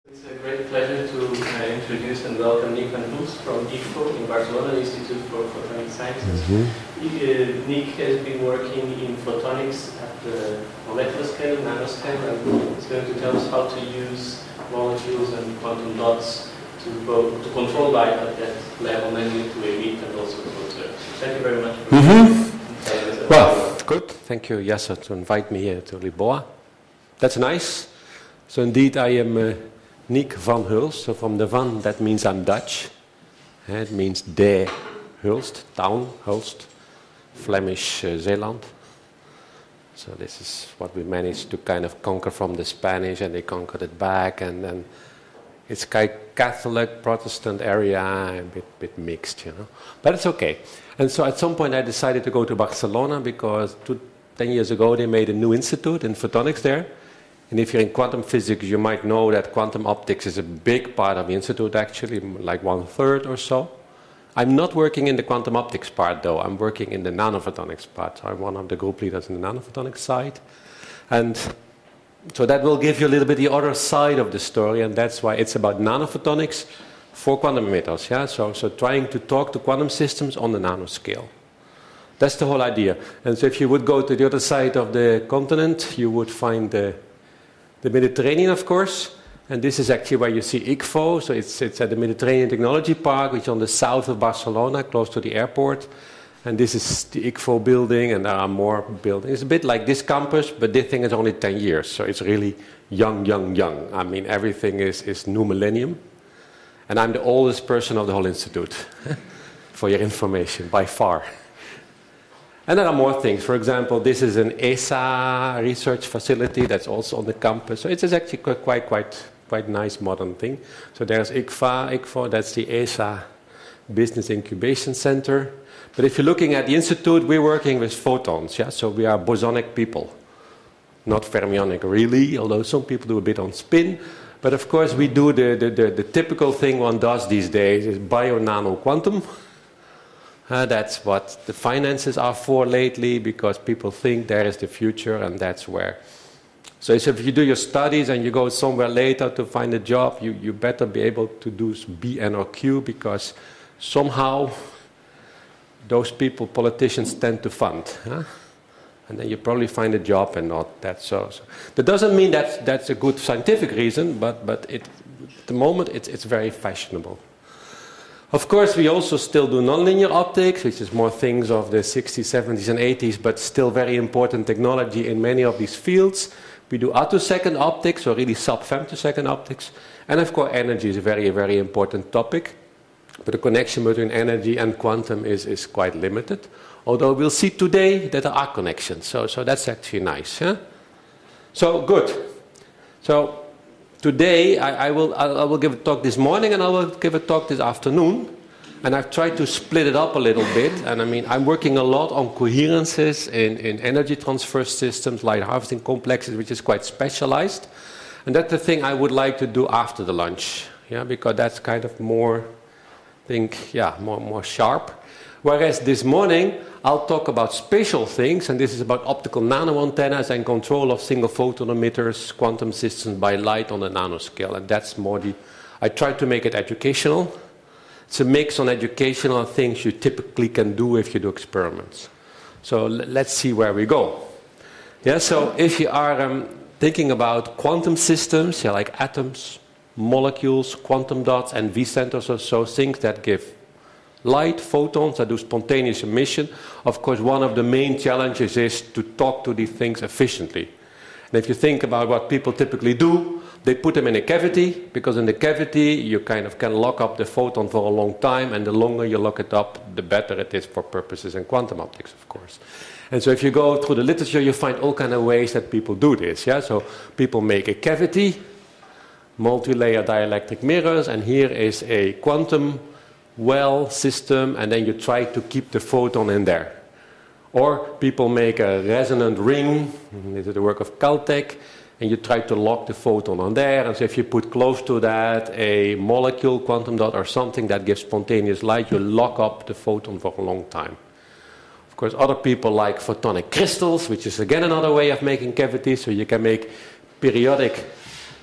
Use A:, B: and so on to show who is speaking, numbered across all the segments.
A: It's a great pleasure to introduce and welcome Nick van Hulst from IPFO in Barcelona, Institute for Photonic Sciences. Nick has been working in photonics at the molecular scale, nanoscale, and he's going to tell us how to use molecules and quantum dots to control light at that level, namely to emit and also to observe. Thank you very much.
B: Well, good. Thank you, Yasser, to invite me here to Lisboa. That's nice. So indeed, I am Nick van Hulst. So from the van, that means I'm Dutch. It means de Hulst, town, Hulst, Flemish Zeeland. So this is what we managed to kind of conquer from the Spanish, and they conquered it back, and then it's kind of Catholic, Protestant area, a bit mixed, you know. But it's okay. And so at some point I decided to go to Barcelona because 10 years ago they made a new institute in photonics there. And if you're in quantum physics, you might know that quantum optics is a big part of the institute, actually, like 1/3 or so. I'm not working in the quantum optics part, though. I'm working in the nanophotonics part. So I'm one of the group leaders in the nanophotonics side. And so that will give you a little bit the other side of the story, and that's why it's about nanophotonics for quantum emitters. Yeah? So trying to talk to quantum systems on the nanoscale. That's the whole idea. And so if you would go to the other side of the continent, you would find the Mediterranean, of course, and this is actually where you see IPFO. So it's at the Mediterranean Technology Park, which is on the south of Barcelona, close to the airport. And this is the IPFO building, and there are more buildings. It's a bit like this campus, but this thing is only 10 years, so it's really young. I mean, everything is new millennium. And I'm the oldest person of the whole institute, for your information, by far. And there are more things. For example, this is an ESA research facility that's also on the campus. So it's actually quite nice modern thing. So there's IPFO, that's the ESA Business Incubation Center. But if you're looking at the institute, we're working with photons. Yeah? So we are bosonic people, not fermionic really, although some people do a bit on spin. But of course, we do the typical thing one does these days is bio-nano quantum. That's what the finances are for lately, because people think there is the future, and that's where. So if you do your studies and you go somewhere later to find a job, you better be able to do B, N, or Q, because somehow those people, politicians, tend to fund. Huh? And then you probably find a job and not that. So that doesn't mean that's a good scientific reason, but at the moment it's very fashionable. Of course, we also still do nonlinear optics, which is more things of the 60s, 70s, and 80s, but still very important technology in many of these fields. We do attosecond optics, or really sub-femtosecond optics. And of course, energy is a very, very important topic. But the connection between energy and quantum is quite limited. Although we'll see today that there are connections. So that's actually nice. Yeah? So good. So today, I will give a talk this morning, and I will give a talk this afternoon. And I've tried to split it up a little bit. And I mean, I'm working a lot on coherences in energy transfer systems, light harvesting complexes, which is quite specialized. And that's the thing I would like to do after the lunch. Yeah, because that's kind of more, more sharp. Whereas this morning, I'll talk about spatial things, and this is about optical nano antennas and control of single photon emitters, quantum systems by light on the nanoscale. And that's more I try to make it educational. It's a mix on educational and things you typically can do if you do experiments. So let's see where we go. Yeah, so if you are thinking about quantum systems, like atoms, molecules, quantum dots, and V-centers or so, things that give light, photons, that do spontaneous emission. Of course, one of the main challenges is to talk to these things efficiently. And if you think about what people typically do, they put them in a cavity, because in the cavity you kind of can lock up the photon for a long time, and the longer you lock it up, the better it is for purposes in quantum optics, of course. And so if you go through the literature, you find all kinds of ways that people do this. Yeah? So people make a cavity, multi-layer dielectric mirrors, and here is a quantum well system, and then you try to keep the photon in there. Or people make a resonant ring, this is the work of Caltech, and you try to lock the photon on there, and so if you put close to that a molecule, quantum dot, or something that gives spontaneous light, you lock up the photon for a long time. Of course, other people like photonic crystals, which is again another way of making cavities, so you can make periodic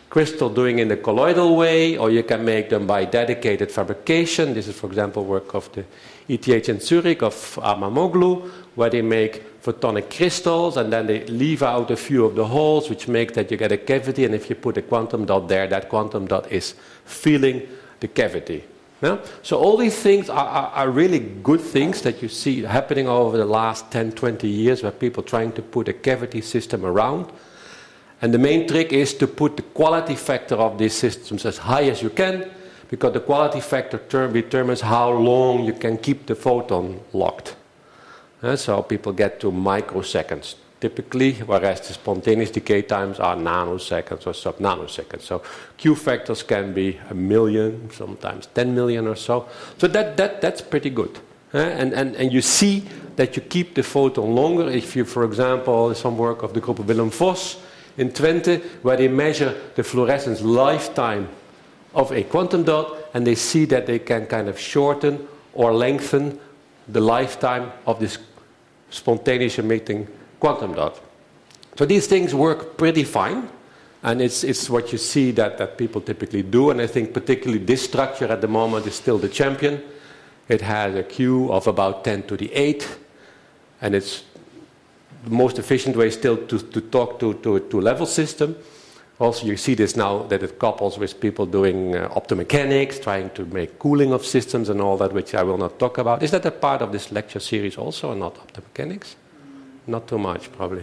B: crystal doing in the colloidal way, or you can make them by dedicated fabrication. This is, for example, work of the ETH in Zurich of Armamoglu, where they make photonic crystals, and then they leave out a few of the holes, which make that you get a cavity, and if you put a quantum dot there, that quantum dot is filling the cavity. Yeah? So all these things are really good things that you see happening over the last 10, 20 years, where people are trying to put a cavity system around. And the main trick is to put the quality factor of these systems as high as you can, because the quality factor determines how long you can keep the photon locked. So people get to microseconds typically, whereas the spontaneous decay times are nanoseconds or sub-nanoseconds. So Q factors can be 1 million, sometimes 10 million or so. So that's pretty good. And you see that you keep the photon longer if you, for example, some work of the group of Willem Vos in Twente, where they measure the fluorescence lifetime of a quantum dot, and they see that they can kind of shorten or lengthen the lifetime of this spontaneous emitting quantum dot. So these things work pretty fine, and it's what you see that people typically do, and I think particularly this structure at the moment is still the champion. It has a Q of about 10 to the 8, and it's the most efficient way still to talk to a two-level system. Also, you see this now that it couples with people doing optomechanics, trying to make cooling of systems and all that, which I will not talk about. Is that a part of this lecture series also, or not, optomechanics? Not too much, probably.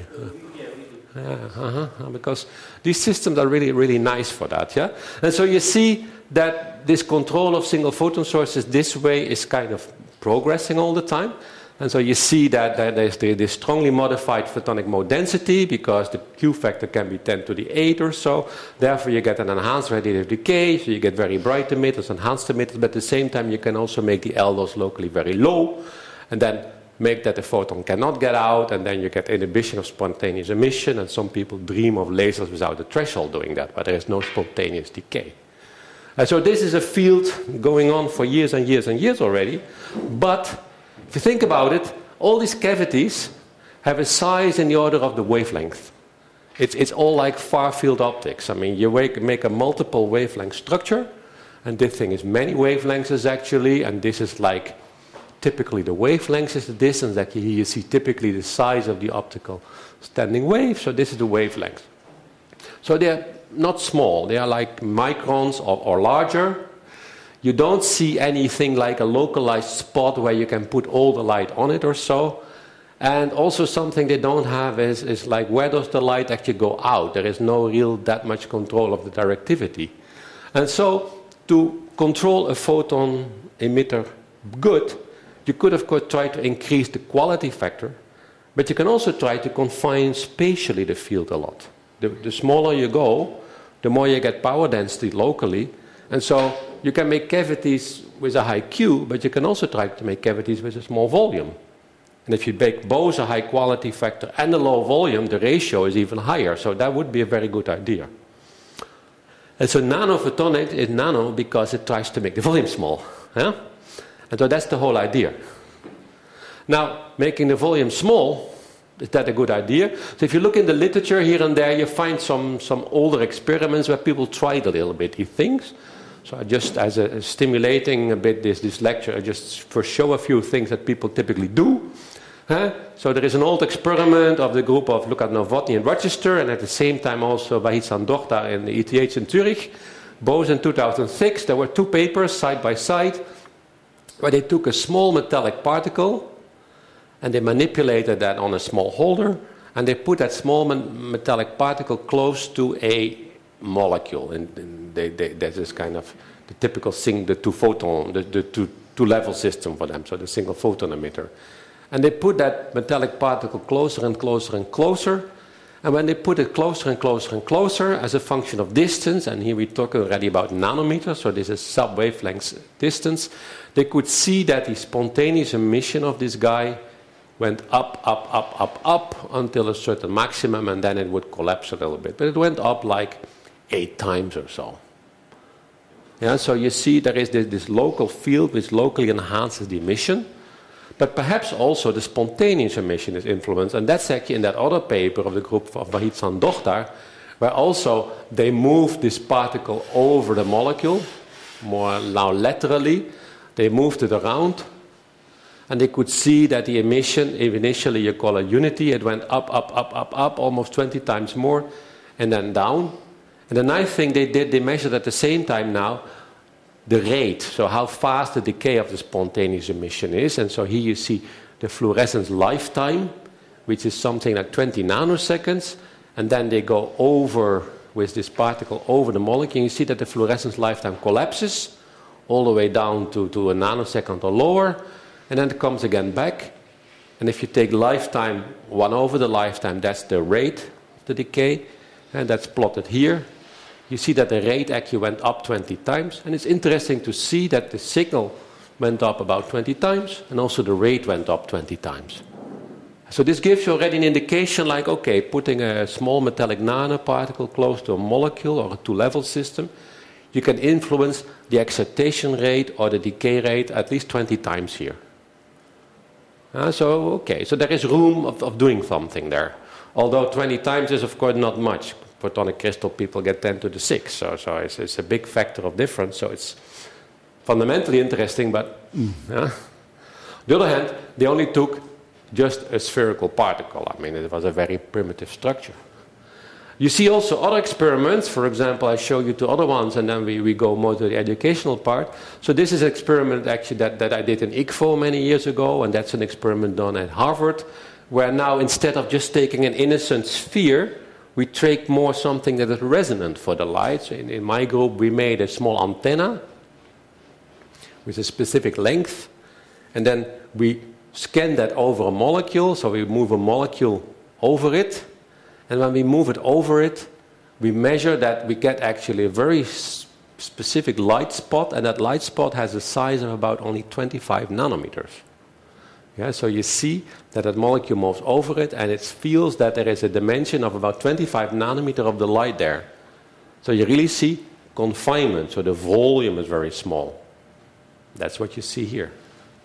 B: Because these systems are really, really nice for that, yeah? And so you see that this control of single photon sources this way is kind of progressing all the time. And so you see that there's this strongly modified photonic mode density, because the Q factor can be 10 to the 8 or so. Therefore, you get an enhanced radiative decay, so you get very bright emitters, enhanced emitters, but at the same time, you can also make the LDOS locally very low, and then make that the photon cannot get out, and then you get inhibition of spontaneous emission, and some people dream of lasers without a threshold doing that, but there is no spontaneous decay. And so this is a field going on for years and years and years already, but if you think about it, all these cavities have a size in the order of the wavelength. It's all like far-field optics. I mean, you make a multiple wavelength structure, and this thing is many wavelengths actually, and this is like typically the wavelength is the distance that you see typically the size of the optical standing wave. So this is the wavelength. So they're not small. They are like microns or larger. You don't see anything like a localized spot where you can put all the light on it or so. And also something they don't have is like, where does the light actually go out? There is no real that much control of the directivity. And so to control a photon emitter good, you could of course try to increase the quality factor, but you can also try to confine spatially the field a lot. The smaller you go, the more you get power density locally. And so you can make cavities with a high Q, but you can also try to make cavities with a small volume. And if you make both a high quality factor and a low volume, the ratio is even higher. So that would be a very good idea. And so nanophotonics is nano because it tries to make the volume small. Yeah? And so that's the whole idea. Now, making the volume small, is that a good idea? So if you look in the literature here and there, you find some older experiments where people tried a little bit these things. So I just, as a stimulating a bit this lecture, I just for show a few things that people typically do. So there is an old experiment of the group of Luca Novotny in Rochester, and at the same time also Vahid Sandokhtar in the ETH in Zurich. Both in 2006, there were two papers side by side, where they took a small metallic particle, and they manipulated that on a small holder, and they put that small metallic particle close to a molecule, and that is kind of the typical thing, the two-level system for them, so the single photon emitter. And they put that metallic particle closer and closer and closer, and when they put it closer and closer and closer as a function of distance, and here we talk already about nanometers, so this is sub-wavelength distance, they could see that the spontaneous emission of this guy went up until a certain maximum, and then it would collapse a little bit. But it went up like 8 times or so. Yeah, so you see there is this local field which locally enhances the emission, but perhaps also the spontaneous emission is influenced, and that's actually in that other paper of the group of Vahid Sandokhtar, where also they move this particle over the molecule, more now laterally. They moved it around, and they could see that the emission, initially you call it unity, it went up, up, up, up, up, almost 20 times more, and then down. And the nice thing they did, they measured at the same time now the rate, so how fast the decay of the spontaneous emission is. And so here you see the fluorescence lifetime, which is something like 20 nanoseconds, and then they go over with this particle over the molecule. You see that the fluorescence lifetime collapses all the way down to a nanosecond or lower, and then it comes again back. And if you take lifetime 1 over the lifetime, that's the rate of the decay, and that's plotted here. You see that the rate actually went up 20 times, and it's interesting to see that the signal went up about 20 times, and also the rate went up 20 times. So this gives you already an indication like, okay, putting a small metallic nanoparticle close to a molecule or a two-level system, you can influence the excitation rate or the decay rate at least 20 times here. So there is room of doing something there. Although 20 times is, of course, not much. Photonic crystal people get 10 to the 6, so it's a big factor of difference, so it's fundamentally interesting, but on the other hand, they only took just a spherical particle. I mean, it was a very primitive structure. You see also other experiments. For example, I show you two other ones, and then we go more to the educational part. So this is an experiment actually that I did in ICFO many years ago, and that's an experiment done at Harvard, where now instead of just taking an innocent sphere, we take more something that is resonant for the light. So in my group, we made a small antenna with a specific length, and then we scan that over a molecule. So we move a molecule over it, and when we move it over it, we measure that we get actually a very specific light spot, and that light spot has a size of about only 25 nanometers. Yeah, so you see that that molecule moves over it, and it feels that there is a dimension of about 25 nanometer of the light there. So you really see confinement, so the volume is very small. That's what you see here.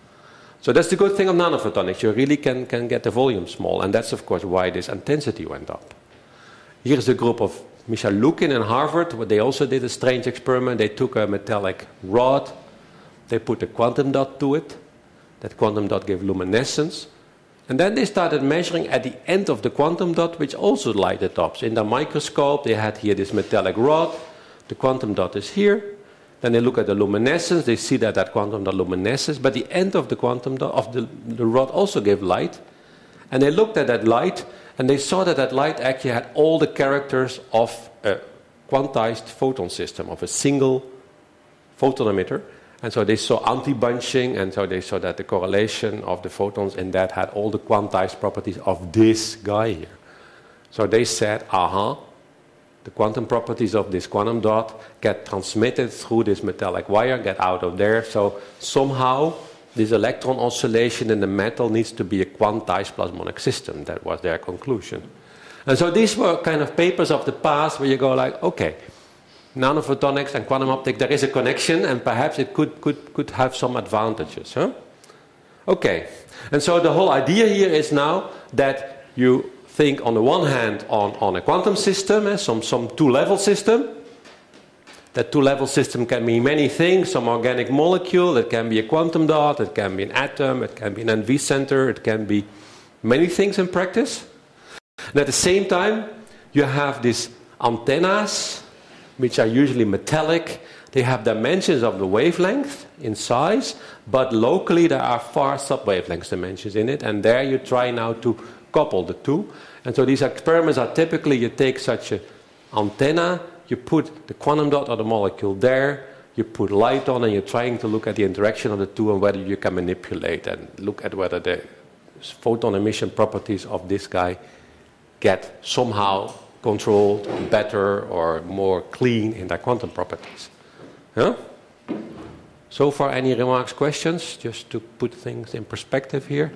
B: So that's the good thing of nanophotonics. You really can get the volume small, and that's, of course, why this intensity went up. Here's a group of Michel Lukin in Harvard, where they also did a strange experiment. They took a metallic rod, they put a quantum dot to it. That quantum dot gave luminescence. And then they started measuring at the end of the quantum dot, which also lighted up. So in the microscope, they had here this metallic rod. The quantum dot is here. Then they look at the luminescence. They see that that quantum dot luminesces. But the end of the quantum dot of the rod also gave light. And they looked at that light, and they saw that that light actually had all the characters of a quantized photon system, of a single photon emitter. And so they saw anti-bunching, and so they saw that the correlation of the photons in that had all the quantized properties of this guy here. So they said, the quantum properties of this quantum dot get transmitted through this metallic wire, get out of there. So somehow this electron oscillation in the metal needs to be a quantized plasmonic system. That was their conclusion. And so these were kind of papers of the past where you go like, okay, nanophotonics and quantum optics, there is a connection, and perhaps it could have some advantages. Okay, and so the whole idea here is now that you think on the one hand on a quantum system, some two-level system. That two-level system can be many things, some organic molecule, it can be a quantum dot, it can be an atom, it can be an NV center, it can be many things in practice. And at the same time, you have these antennas, which are usually metallic. They have dimensions of the wavelength in size, but locally there are far sub-wavelength dimensions in it, and there you try now to couple the two. And so these experiments are typically, you take such an antenna, you put the quantum dot of the molecule there, you put light on, and you're trying to look at the interaction of the two and whether you can manipulate and look at whether the photon emission properties of this guy get somehow controlled better or more clean in their quantum properties. So far, any remarks, questions, just to put things in perspective here?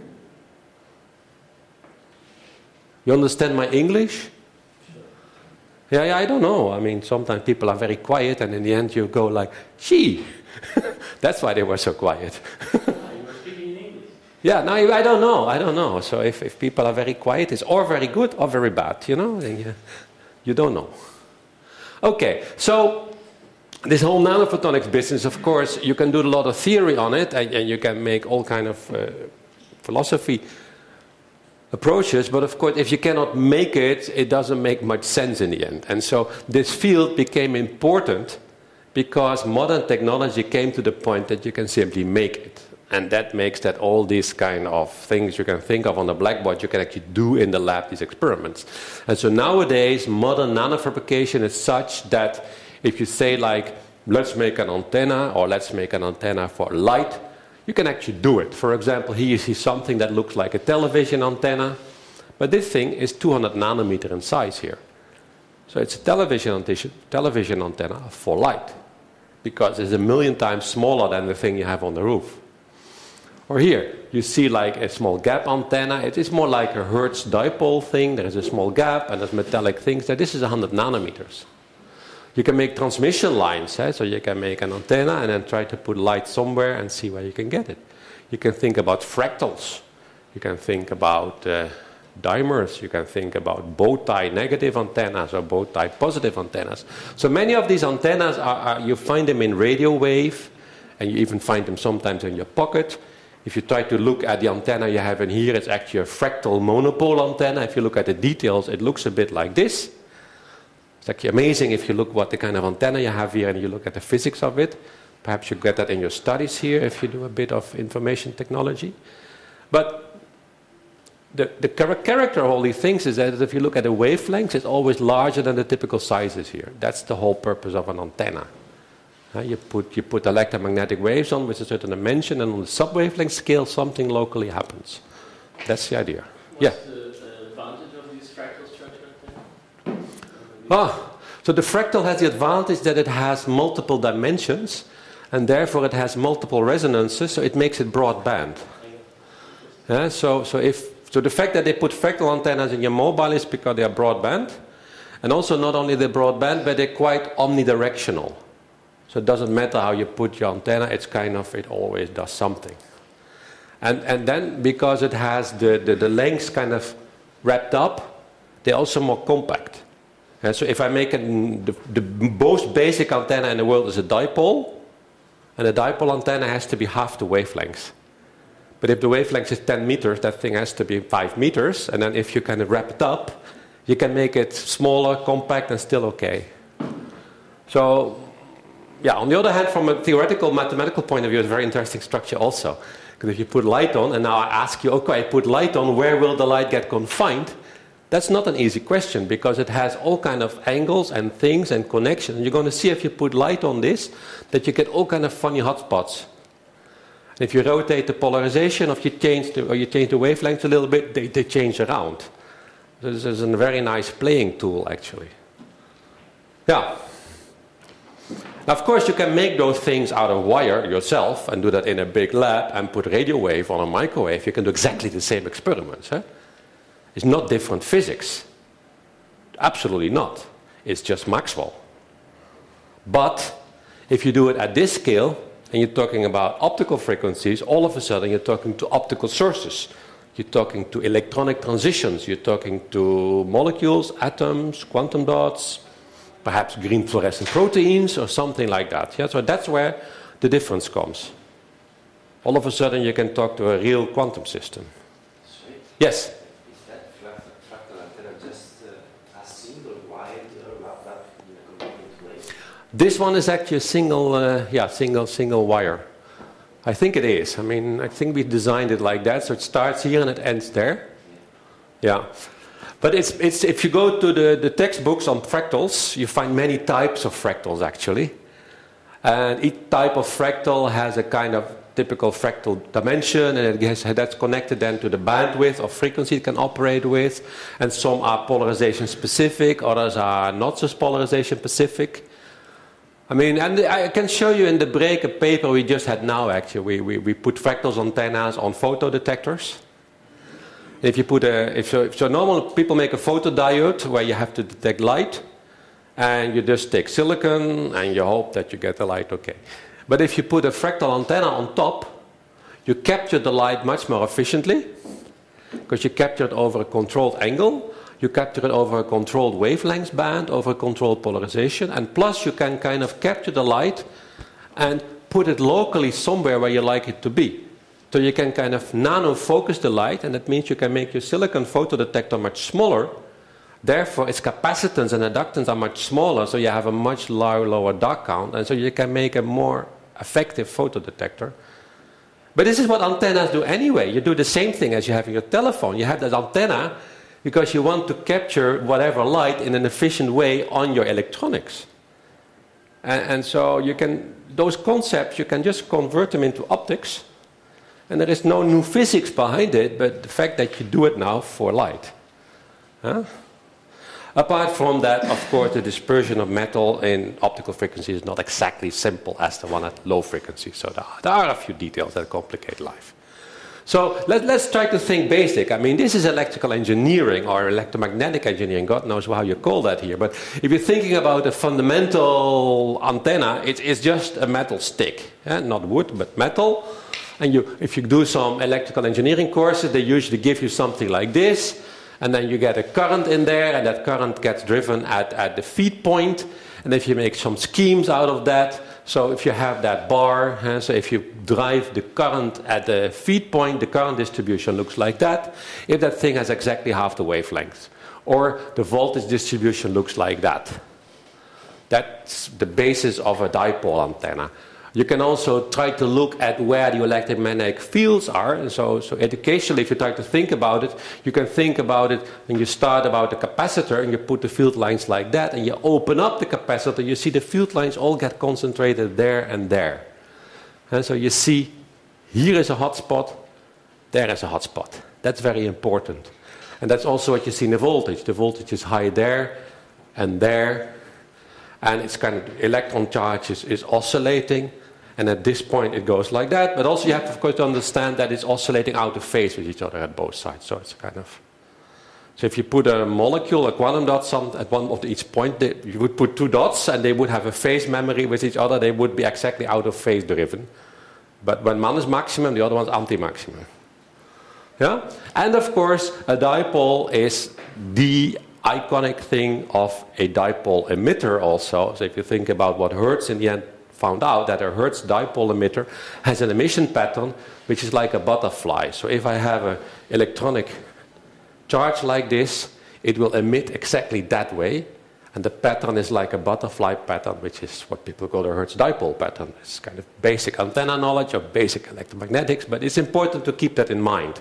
B: You understand my English? Yeah, I don't know. I mean, sometimes people are very quiet, and in the end you go like, gee, that's why they were so quiet.
A: You were speaking in English.
B: Yeah, no, I don't know. So if people are very quiet, it's or very good or very bad, then you don't know. Okay, so this whole nanophotonics business, of course, you can do a lot of theory on it, and you can make all kind of philosophy approaches, but of course, if you cannot make it, it doesn't make much sense in the end. And so this field became important because modern technology came to the point that you can simply make it. And that makes that all these kind of things you can think of on the blackboard, you can actually do in the lab, these experiments. And so nowadays, modern nanofabrication is such that if you say like, let's make an antenna, or let's make an antenna for light, you can actually do it. For example, here you see something that looks like a television antenna, but this thing is 200 nanometer in size here. So it's a television antenna for light, because it's 1,000,000 times smaller than the thing you have on the roof. Or here, you see like a small gap antenna. It is more like a Hertz dipole thing. There is a small gap, and there's metallic things there. This is 100 nanometers. You can make transmission lines, so you can make an antenna and then try to put light somewhere and see where you can get it. You can think about fractals. You can think about dimers. You can think about bow tie negative antennas or bow tie positive antennas. So many of these antennas, you find them in radio wave, and you even find them sometimes in your pocket. If you try to look at the antenna you have in here, it's actually a fractal monopole antenna. If you look at the details, it looks a bit like this. It's actually amazing if you look what the kind of antenna you have here and you look at the physics of it. Perhaps you get that in your studies here if you do a bit of information technology. But the character of all these things is that if you look at the wavelengths, it's always larger than the typical sizes here. That's the whole purpose of an antenna. You put electromagnetic waves on with a certain dimension, and on the sub-wavelength scale, something locally happens. That's the idea.
A: What's the advantage of this fractal structure?
B: So the fractal has the advantage that it has multiple dimensions, and therefore it has multiple resonances, so it makes it broadband. So the fact that they put fractal antennas in your mobile is because they are broadband, and also not only they're broadband, but they're quite omnidirectional. So it doesn't matter how you put your antenna, it always does something. And then because it has the lengths kind of wrapped up, they're also more compact. And so if I make the most basic antenna in the world is a dipole, and a dipole antenna has to be half the wavelength. But if the wavelength is 10 meters, that thing has to be 5 meters, and then if you kind of wrap it up, you can make it smaller, compact, and still okay. So, yeah, on the other hand, from a theoretical, mathematical point of view, it's a very interesting structure also. Because if you put light on, and now I ask you, okay, I put light on, where will the light get confined? That's not an easy question, because it has all kind of angles and things and connections. And you're going to see if you put light on this, that you get all kind of funny hotspots. And if you rotate the polarization, or you change the wavelength a little bit, they change around. This is a very nice playing tool, actually. Yeah. Now, of course, you can make those things out of wire yourself and do that in a big lab and put radio wave on a microwave. You can do exactly the same experiments. It's not different physics. Absolutely not. It's just Maxwell. But if you do it at this scale, and you're talking about optical frequencies, all of a sudden you're talking to optical sources. You're talking to electronic transitions. You're talking to molecules, atoms, quantum dots, perhaps green fluorescent proteins or something like that. Yeah? So that's where the difference comes. All of a sudden you can talk to a real quantum system.
C: Sweet.
B: Yes?
C: Is that fractal antenna just a single wide wrapped up in a convenient way?
B: This one is actually a single wire. I think it is. I mean, I think we designed it like that, so it starts here and it ends there. Yeah. But it's if you go to the textbooks on fractals, you find many types of fractals actually. And each type of fractal has a kind of typical fractal dimension, and that's connected then to the bandwidth or frequency it can operate with. And some are polarization specific, others are not so polarization specific. I mean, and I can show you in the break a paper we just had now actually. We put fractals antennas on photodetectors. If you put so normal people make a photodiode where you have to detect light, and you just take silicon and you hope that you get the light okay. But if you put a fractal antenna on top, you capture the light much more efficiently because you capture it over a controlled angle. you capture it over a controlled wavelength band, over a controlled polarization, and plus you can kind of capture the light and put it locally somewhere where you like it to be. So you can kind of nano-focus the light, and that means you can make your silicon photodetector much smaller. Therefore, its capacitance and inductance are much smaller, so you have a much lower dark count, and so you can make a more effective photodetector. But this is what antennas do anyway. You do the same thing as you have in your telephone. You have that antenna because you want to capture whatever light in an efficient way on your electronics. And so you can, those concepts, you can just convert them into optics. And there is no new physics behind it, but the fact that you do it now for light. Huh? Apart from that, of course, the dispersion of metal in optical frequency is not exactly simple as the one at low frequency. So there are a few details that complicate life. So let's try to think basic. I mean, this is electrical engineering or electromagnetic engineering. God knows how you call that here. But if you're thinking about a fundamental antenna, it's just a metal stick. Not wood, but metal. And if you do some electrical engineering courses, they usually give you something like this. And then you get a current in there, and that current gets driven at the feed point. And if you make some schemes out of that, so if you have that bar, so if you drive the current at the feed point, the current distribution looks like that, if that thing has exactly half the wavelength. Or the voltage distribution looks like that. That's the basis of a dipole antenna. You can also try to look at where the electromagnetic fields are. And so educationally, if you try to think about it, you can think about it and you start about the capacitor and you put the field lines like that and you open up the capacitor, you see the field lines all get concentrated there and there. And so you see, here is a hot spot, there is a hot spot. That's very important. And that's also what you see in the voltage. The voltage is high there and there. And it's kind of, electron charge is oscillating. And at this point it goes like that. But also you have, of course, to understand that it's oscillating out of phase with each other at both sides. So it's kind of... So if you put a molecule, a quantum dot, at one of each point, you would put two dots and they would have a phase memory with each other. They would be exactly out of phase driven. But when one is maximum, the other one is anti-maximum. Yeah? And of course, a dipole is the iconic thing of a dipole emitter also. So if you think about what Hertz in the end found out, that a Hertz dipole emitter has an emission pattern which is like a butterfly. So if I have an electronic charge like this, it will emit exactly that way. And the pattern is like a butterfly pattern, which is what people call the Hertz dipole pattern. It's kind of basic antenna knowledge or basic electromagnetics, but it's important to keep that in mind.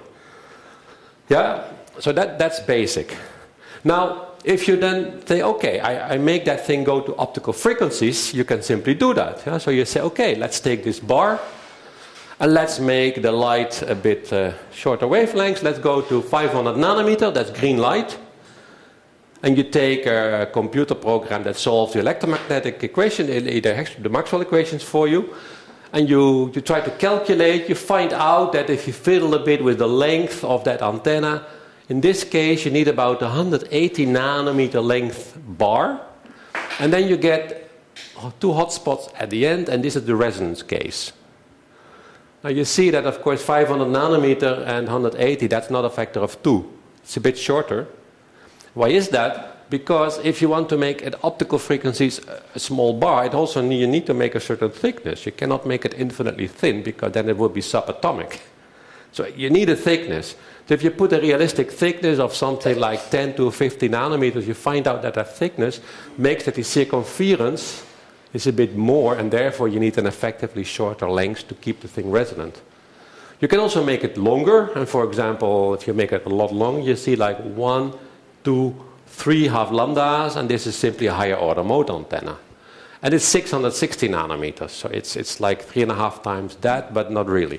B: Yeah, so that's basic. Now, if you then say, okay, I make that thing go to optical frequencies, you can simply do that. Yeah? So you say, okay, let's take this bar and let's make the light a bit shorter wavelengths. Let's go to 500 nanometer, that's green light. And you take a computer program that solves the electromagnetic equation, the Maxwell equations for you. And you try to calculate, you find out that if you fiddle a bit with the length of that antenna, in this case, you need about 180 nanometer length bar. And then you get two hotspots at the end, and this is the resonance case. Now you see that, of course, 500 nanometer and 180, that's not a factor of 2. It's a bit shorter. Why is that? Because if you want to make at optical frequencies a small bar, you need to make a certain thickness. You cannot make it infinitely thin, because then it would be subatomic. So you need a thickness. So if you put a realistic thickness of something like 10 to 50 nanometers, you find out that that thickness makes that the circumference is a bit more, and therefore you need an effectively shorter length to keep the thing resonant. You can also make it longer, and for example, if you make it a lot longer, you see like 1, 2, 3 half lambdas, and this is simply a higher order mode antenna. And it's 660 nanometers, so it's like 3.5 times that, but not really.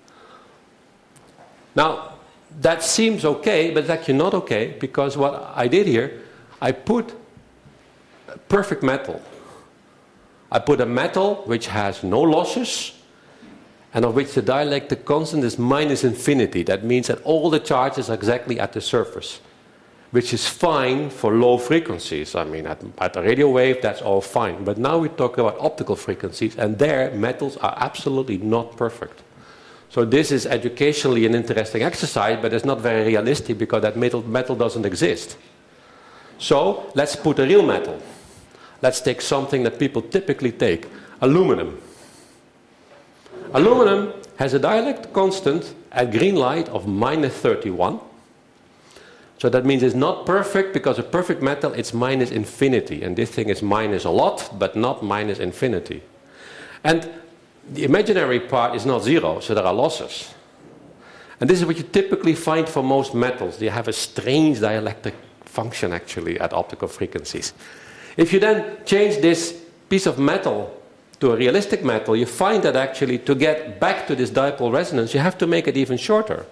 B: Now, that seems okay, but it's actually not okay, because what I did here, I put perfect metal. I put a metal which has no losses, and of which the dielectric constant is minus infinity. That means that all the charges are exactly at the surface, which is fine for low frequencies. I mean, at a radio wave, that's all fine. But now we talk about optical frequencies, and there, metals are absolutely not perfect. So this is educationally an interesting exercise, but it's not very realistic because that metal doesn't exist. So let's put a real metal. Let's take something that people typically take, aluminum. Aluminum has a dielectric constant at green light of -31. So that means it's not perfect, because a perfect metal, it's minus infinity. And this thing is minus a lot, but not minus infinity. And the imaginary part is not zero, so there are losses. And this is what you typically find for most metals. They have a strange dielectric function, actually, at optical frequencies. If you then change this piece of metal to a realistic metal, you find that actually to get back to this dipole resonance, you have to make it even shorter.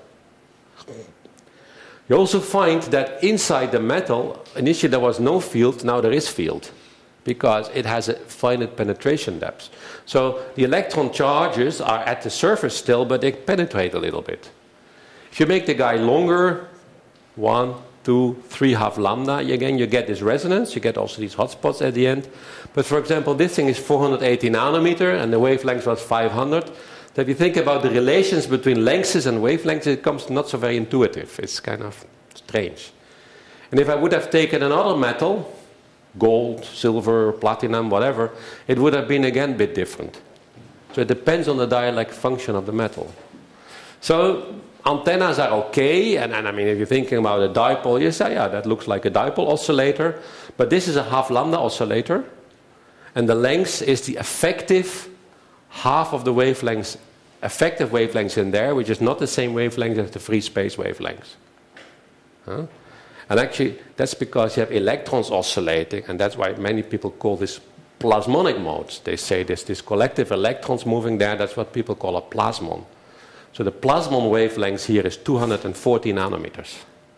B: You also find that inside the metal, initially there was no field, now there is field, because it has a finite penetration depth. So the electron charges are at the surface still, but they penetrate a little bit. If you make the guy longer, 1, 2, 3 half lambda, again you get this resonance, you get also these hotspots at the end. But for example, this thing is 480 nanometer and the wavelength was 500. So if you think about the relations between lengths and wavelengths, it becomes not so very intuitive. It's kind of strange. And if I would have taken another metal, gold, silver, platinum, whatever, it would have been again a bit different. So it depends on the dielectric function of the metal. So antennas are okay, and I mean, if you're thinking about a dipole, you say, yeah, that looks like a dipole oscillator, but this is a half lambda oscillator, and the length is the effective half of the wavelengths, effective wavelengths in there, which is not the same wavelength as the free space wavelengths. Huh? And actually, that's because you have electrons oscillating, and that's why many people call this plasmonic modes. They say this collective electrons moving there, that's what people call a plasmon. So the plasmon wavelength here is 240 nanometers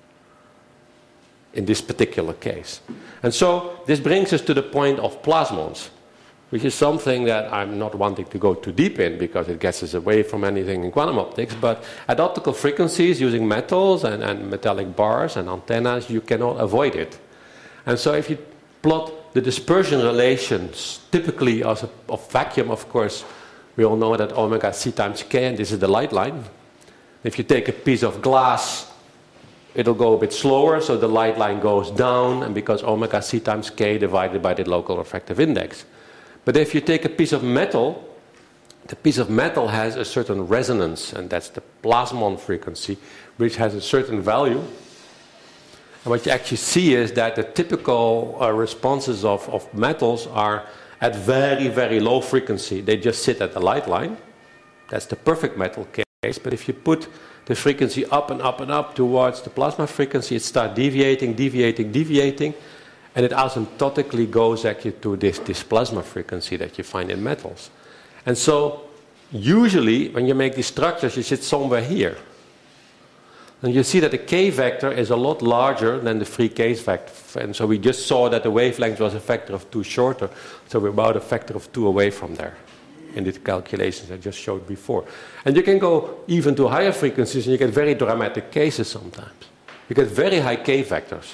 B: in this particular case. And so this brings us to the point of plasmons, which is something that I'm not wanting to go too deep in because it gets us away from anything in quantum optics. But at optical frequencies, using metals and metallic bars and antennas, you cannot avoid it. And so if you plot the dispersion relations, typically of vacuum, of course, we all know that omega c times k, and this is the light line. If you take a piece of glass, it'll go a bit slower, so the light line goes down, and because omega c times k divided by the local refractive index. But if you take a piece of metal, the piece of metal has a certain resonance, and that's the plasmon frequency, which has a certain value. And what you actually see is that the typical responses of metals are at very, very low frequency. They just sit at the light line. That's the perfect metal case. But if you put the frequency up and up and up towards the plasma frequency, it starts deviating, deviating, deviating. And it asymptotically goes actually to this plasma frequency that you find in metals. And so usually when you make these structures, you sit somewhere here. And you see that the k vector is a lot larger than the free case vector. And so we just saw that the wavelength was a factor of 2 shorter. So we're about a factor of 2 away from there in the calculations I just showed before. And you can go even to higher frequencies and you get very dramatic cases sometimes. You get very high k vectors.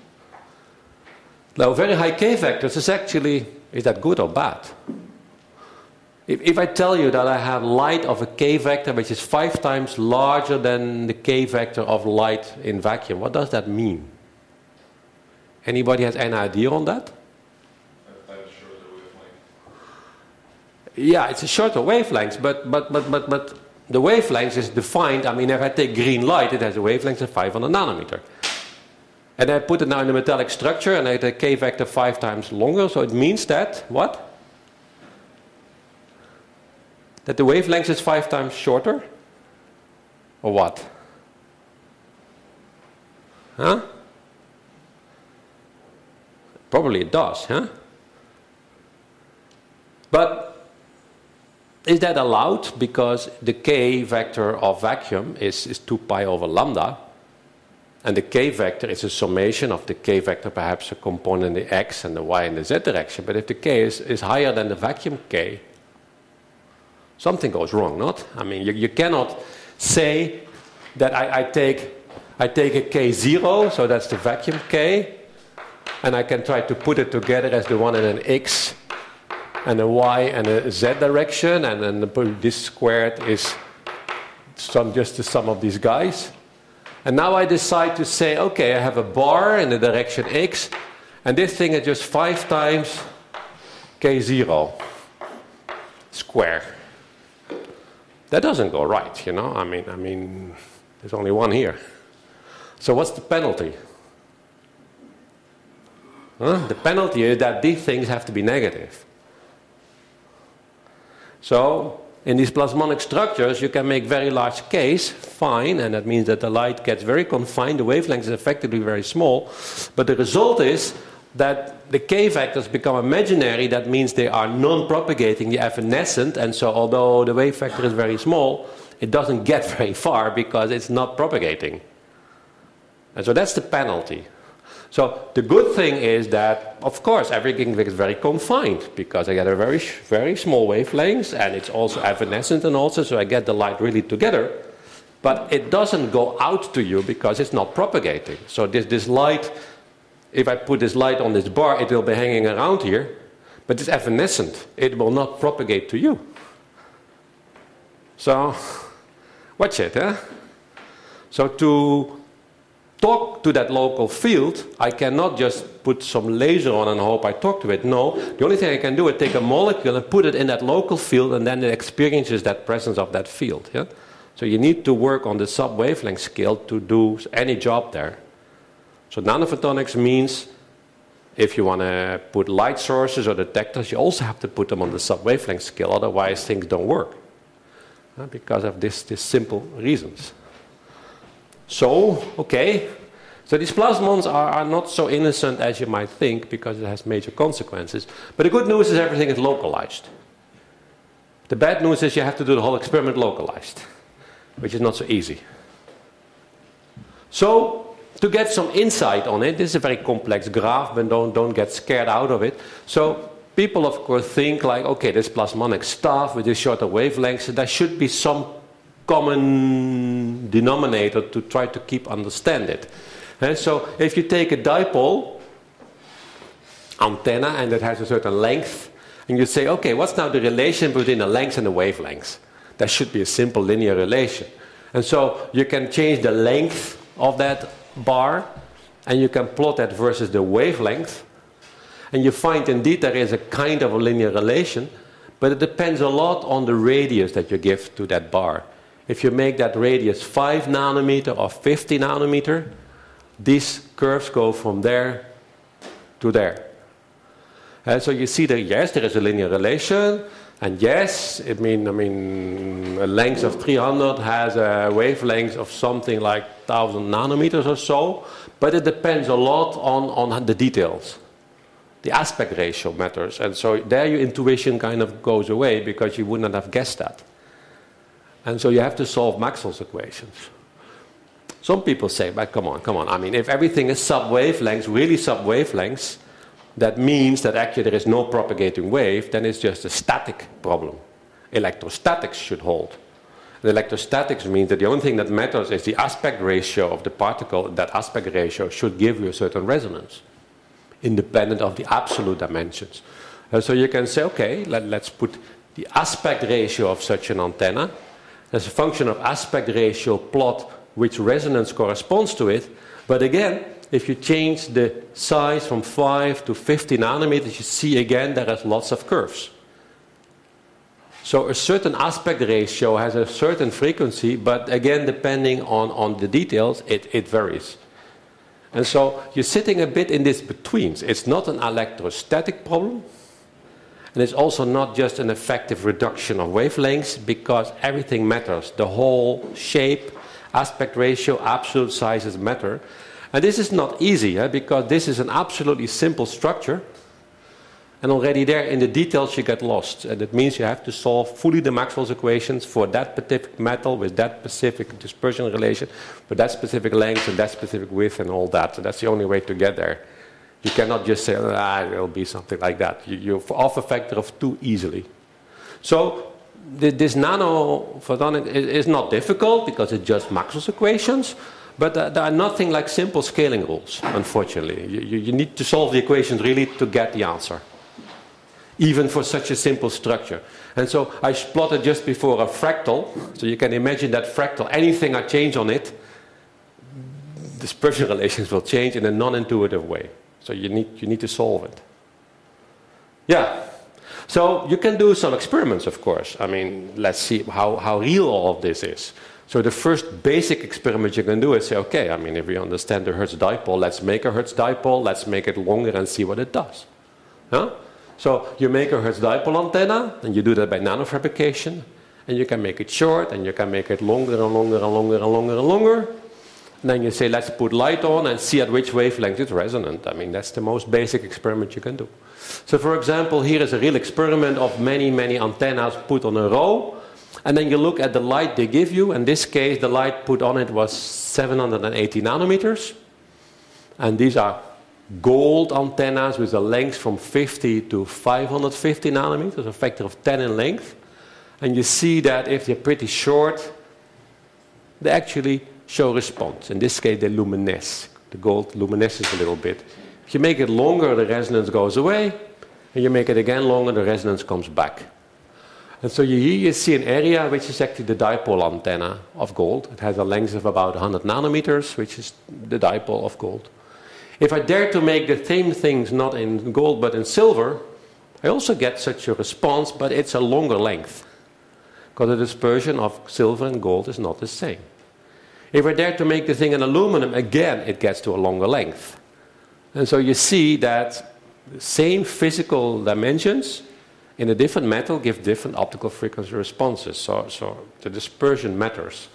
B: Now, very high k vectors is actually, is that good or bad? If I tell you that I have light of a k vector which is 5 times larger than the k vector of light in vacuum, what does that mean? Anybody has any idea on that? Yeah, it's a shorter wavelength, but the wavelength is defined. I mean, if I take green light, it has a wavelength of 500 nanometer. And I put it now in a metallic structure, and I get a k vector 5 times longer, so it means that, what? That the wavelength is 5 times shorter? Or what? Huh? Probably it does, huh? But is that allowed? Because the k vector of vacuum is 2 pi over lambda. And the k vector is a summation of the k vector, perhaps a component in the x and the y and the z direction. But if the k is higher than the vacuum k, something goes wrong, not? I mean, you cannot say that I take a k0, so that's the vacuum k, and I can try to put it together as the one in an x and a y and a z direction, and then this squared is just the sum of these guys. And now I decide to say, okay, I have a bar in the direction x, and this thing is just 5 times k0 square. That doesn't go right, you know. I mean, there's only one here. So what's the penalty? The penalty is that these things have to be negative. So in these plasmonic structures, you can make very large k's, fine, and that means that the light gets very confined, the wavelength is effectively very small, but the result is that the k vectors become imaginary. That means they are non-propagating, they're evanescent, and so although the wave vector is very small, it doesn't get very far because it's not propagating. And so that's the penalty. So the good thing is that, of course, everything is very confined because I get a very, very small wavelengths, and it's also evanescent and also, so I get the light really together. But it doesn't go out to you because it's not propagating. So this light, if I put this light on this bar, it will be hanging around here, but it's evanescent. It will not propagate to you. So, watch it, huh? So to talk to that local field, I cannot just put some laser on and hope I talk to it. No, the only thing I can do is take a molecule and put it in that local field, and then it experiences that presence of that field. Yeah? So you need to work on the sub-wavelength scale to do any job there. So nanophotonics means if you want to put light sources or detectors, you also have to put them on the sub-wavelength scale, otherwise things don't work. Because of these simple reasons. So, okay, so these plasmons are not so innocent as you might think because it has major consequences. But the good news is everything is localized. The bad news is you have to do the whole experiment localized, which is not so easy. So, to get some insight on it, this is a very complex graph, but don't get scared out of it. So, people of course think like, okay, this plasmonic stuff with these shorter wavelengths, there should be some common denominator to try to understand it. And so if you take a dipole antenna and it has a certain length, and you say, okay, what's now the relation between the length and the wavelengths? There should be a simple linear relation. And so you can change the length of that bar, and you can plot that versus the wavelength, and you find indeed there is a kind of a linear relation, but it depends a lot on the radius that you give to that bar. If you make that radius 5 nanometer or 50 nanometer, these curves go from there to there. And so you see that yes, there is a linear relation, and yes, a length of 300 has a wavelength of something like 1000 nanometers or so, but it depends a lot on the details. The aspect ratio matters, and so there your intuition kind of goes away because you would not have guessed that. And so you have to solve Maxwell's equations. Some people say, but come on. I mean, if everything is sub-wavelengths, really sub-wavelengths, that means that actually there is no propagating wave, then it's just a static problem. Electrostatics should hold. And electrostatics means that the only thing that matters is the aspect ratio of the particle. That aspect ratio should give you a certain resonance, independent of the absolute dimensions. So you can say, okay, let's put the aspect ratio of such an antenna. As a function of aspect ratio, plot which resonance corresponds to it. But again, if you change the size from 5 to 50 nanometers, you see again there is lots of curves. So a certain aspect ratio has a certain frequency, but again, depending on the details, it varies. And so you're sitting a bit in this betweens. It's not an electrostatic problem. And it's also not just an effective reduction of wavelengths because everything matters. The whole shape, aspect ratio, absolute sizes matter. And this is not easy because this is an absolutely simple structure. And already there in the details you get lost. And it means you have to solve fully the Maxwell's equations for that specific metal with that specific dispersion relation, with that specific length and that specific width and all that. So that's the only way to get there. You cannot just say, it will be something like that. You're off a factor of 2 easily. So this nanophotonic is not difficult because it's just Maxwell's equations, but there are nothing like simple scaling rules, unfortunately. You need to solve the equations really to get the answer, even for such a simple structure. And so I plotted just before a fractal, so you can imagine that fractal, anything I change on it, dispersion relations will change in a non-intuitive way. So you need to solve it. Yeah. So you can do some experiments, of course. I mean, let's see how real all of this is. So the first basic experiment you can do is say, okay, I mean, if we understand the Hertz dipole, let's make a Hertz dipole, let's make it longer and see what it does. Huh? So you make a Hertz dipole antenna, and you do that by nanofabrication, and you can make it short, and you can make it longer and longer and longer and longer and longer. And then you say, let's put light on and see at which wavelength it's resonant. I mean, that's the most basic experiment you can do. So for example, here is a real experiment of many, many antennas put on a row. And then you look at the light they give you. In this case, the light put on it was 780 nanometers. And these are gold antennas with a length from 50 to 550 nanometers, a factor of 10 in length. And you see that if they're pretty short, they actually show response. In this case, they luminesce. The gold luminesces a little bit. If you make it longer, the resonance goes away. And you make it again longer, the resonance comes back. And so here you see an area which is actually the dipole antenna of gold. It has a length of about 100 nanometers, which is the dipole of gold. If I dare to make the same things not in gold but in silver, I also get such a response, but it's a longer length. Because the dispersion of silver and gold is not the same. If I dare to make the thing in aluminum, again, it gets to a longer length. And so you see that the same physical dimensions in a different metal give different optical frequency responses. So the dispersion matters.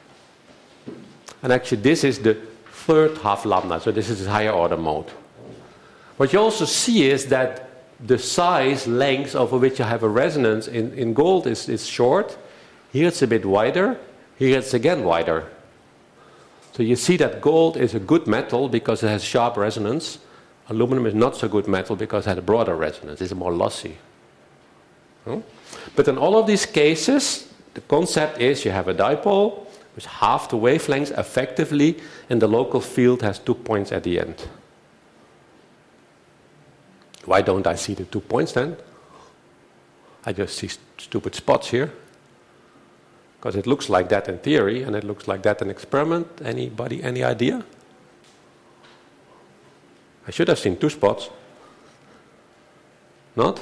B: And actually this is the third half lambda, so this is the higher order mode. What you also see is that the size, length over which you have a resonance in gold is short. Here it's a bit wider. Here it's again wider. So you see that gold is a good metal because it has sharp resonance. Aluminum is not so good metal because it has a broader resonance. It's more lossy. But in all of these cases, the concept is you have a dipole with half the wavelength effectively, and the local field has 2 points at the end. Why don't I see the 2 points then? I just see stupid spots here. Because it looks like that in theory, and it looks like that in experiment. Anybody, any idea? I should have seen 2 spots. Not?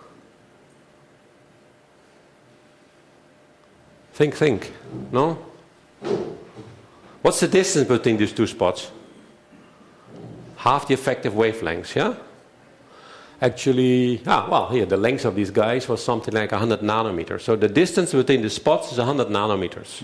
B: Think. No? What's the distance between these 2 spots? Half the effective wavelengths, yeah? Actually, well, here, the length of these guys was something like 100 nanometers. So the distance between the spots is 100 nanometers.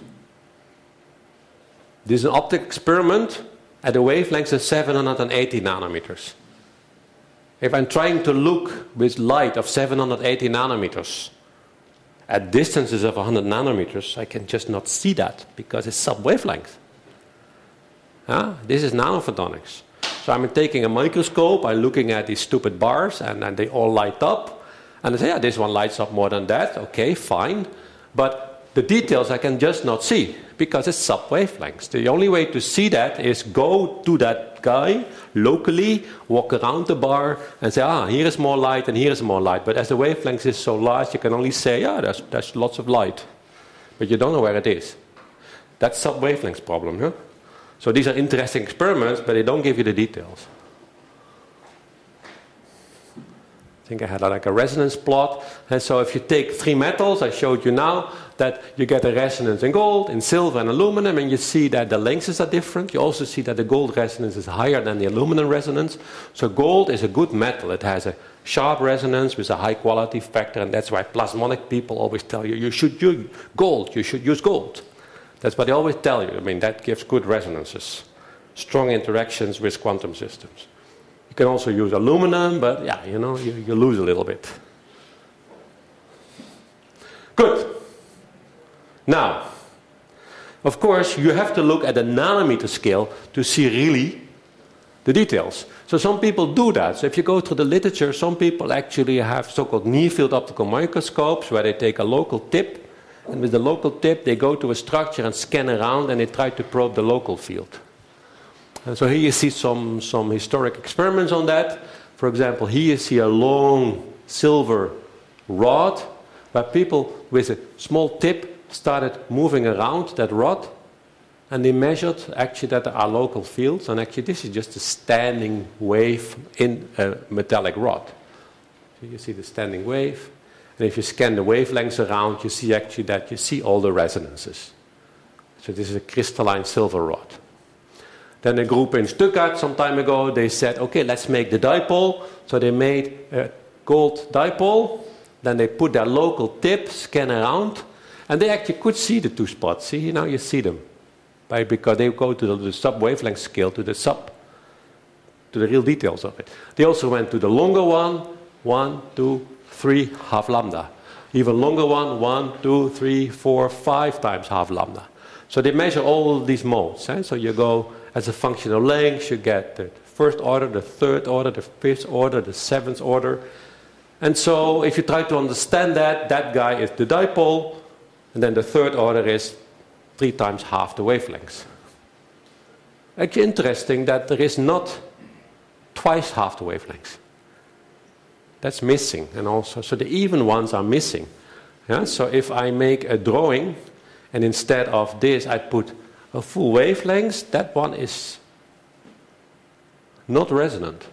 B: This is an optic experiment at a wavelength of 780 nanometers. If I'm trying to look with light of 780 nanometers at distances of 100 nanometers, I can just not see that because it's sub-wavelength. This is nanophotonics. So I'm taking a microscope, I'm looking at these stupid bars, and they all light up. And I say, yeah, this one lights up more than that. Okay, fine. But the details I can just not see because it's sub-wavelengths. The only way to see that is go to that guy locally, walk around the bar, and say, here is more light and here is more light. But as the wavelength is so large, you can only say, there's lots of light. But you don't know where it is. That's sub-wavelengths problem, huh? So these are interesting experiments, but they don't give you the details. I think I had like a resonance plot. And so if you take 3 metals, I showed you now, that you get a resonance in gold, in silver and aluminum, and you see that the lengths are different. You also see that the gold resonance is higher than the aluminum resonance. So gold is a good metal. It has a sharp resonance with a high quality factor, and that's why plasmonic people always tell you, you should use gold, you should use gold. That's what they always tell you. I mean, that gives good resonances, strong interactions with quantum systems. You can also use aluminum, but yeah, you know, you lose a little bit. Good. Now, of course, you have to look at the nanometer scale to see really the details. So some people do that. So if you go through the literature, some people actually have so-called near-field optical microscopes where they take a local tip, and with the local tip, they go to a structure and scan around, and they try to probe the local field. And so here you see some historic experiments on that. For example, here you see a long silver rod, where people with a small tip started moving around that rod, and they measured actually that there are local fields, and actually this is just a standing wave in a metallic rod. So you see the standing wave, and if you scan the wavelengths around, you see actually that you see all the resonances. So this is a crystalline silver rod. Then a group in Stuttgart some time ago, they said, okay, let's make the dipole. So they made a gold dipole, then they put their local tip, scan around, and they actually could see the two spots. See, now you see them. Because they go to the sub-wavelength scale, to the real details of it. They also went to the longer one, 1, 2, 3, half lambda. Even longer one, 1, 2, 3, 4, 5 times half lambda. So they measure all these modes. So you go as a function of length, you get the first order, the third order, the fifth order, the seventh order. And so if you try to understand that, that guy is the dipole, and then the third order is 3 times half the wavelengths. Actually interesting that there is not twice half the wavelengths. That's missing, and also, so the even ones are missing. Yeah? So if I make a drawing, and instead of this I put a full wavelength, that one is not resonant.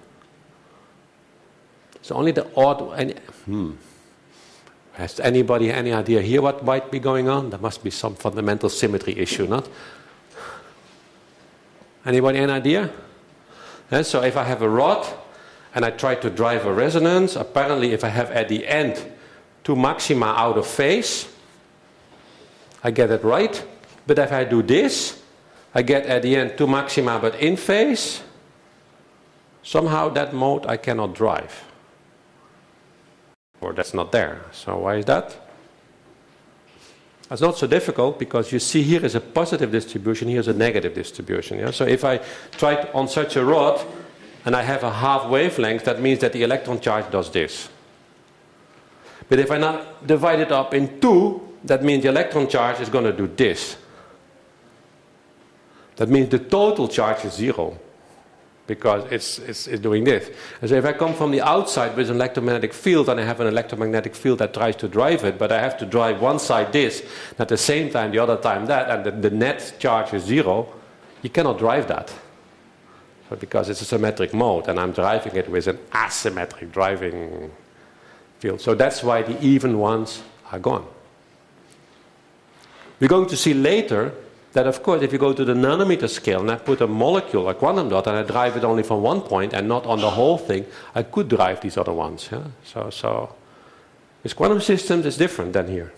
B: So only the odd, has anybody any idea here what might be going on? There must be some fundamental symmetry issue, not? Anybody any idea? And so if I have a rod and I try to drive a resonance, apparently if I have at the end 2 maxima out of phase, I get it right. But if I do this, I get at the end 2 maxima but in phase. Somehow that mode I cannot drive. Or that's not there. So why is that? It's not so difficult because you see here is a positive distribution, here is a negative distribution. Yeah? So if I try on such a rod and I have a half wavelength, that means that the electron charge does this. But if I now divide it up in 2, that means the electron charge is going to do this. That means the total charge is 0. Because it's doing this. And so if I come from the outside with an electromagnetic field and I have an electromagnetic field that tries to drive it, but I have to drive one side this, and at the same time the other time that, and the net charge is 0, you cannot drive that. So because it's a symmetric mode, and I'm driving it with an asymmetric driving field. So that's why the even ones are gone. We're going to see later that, of course, if you go to the nanometer scale and I put a molecule, a quantum dot, and I drive it only from one point and not on the whole thing, I could drive these other ones. Yeah? So with quantum systems, it's different than here.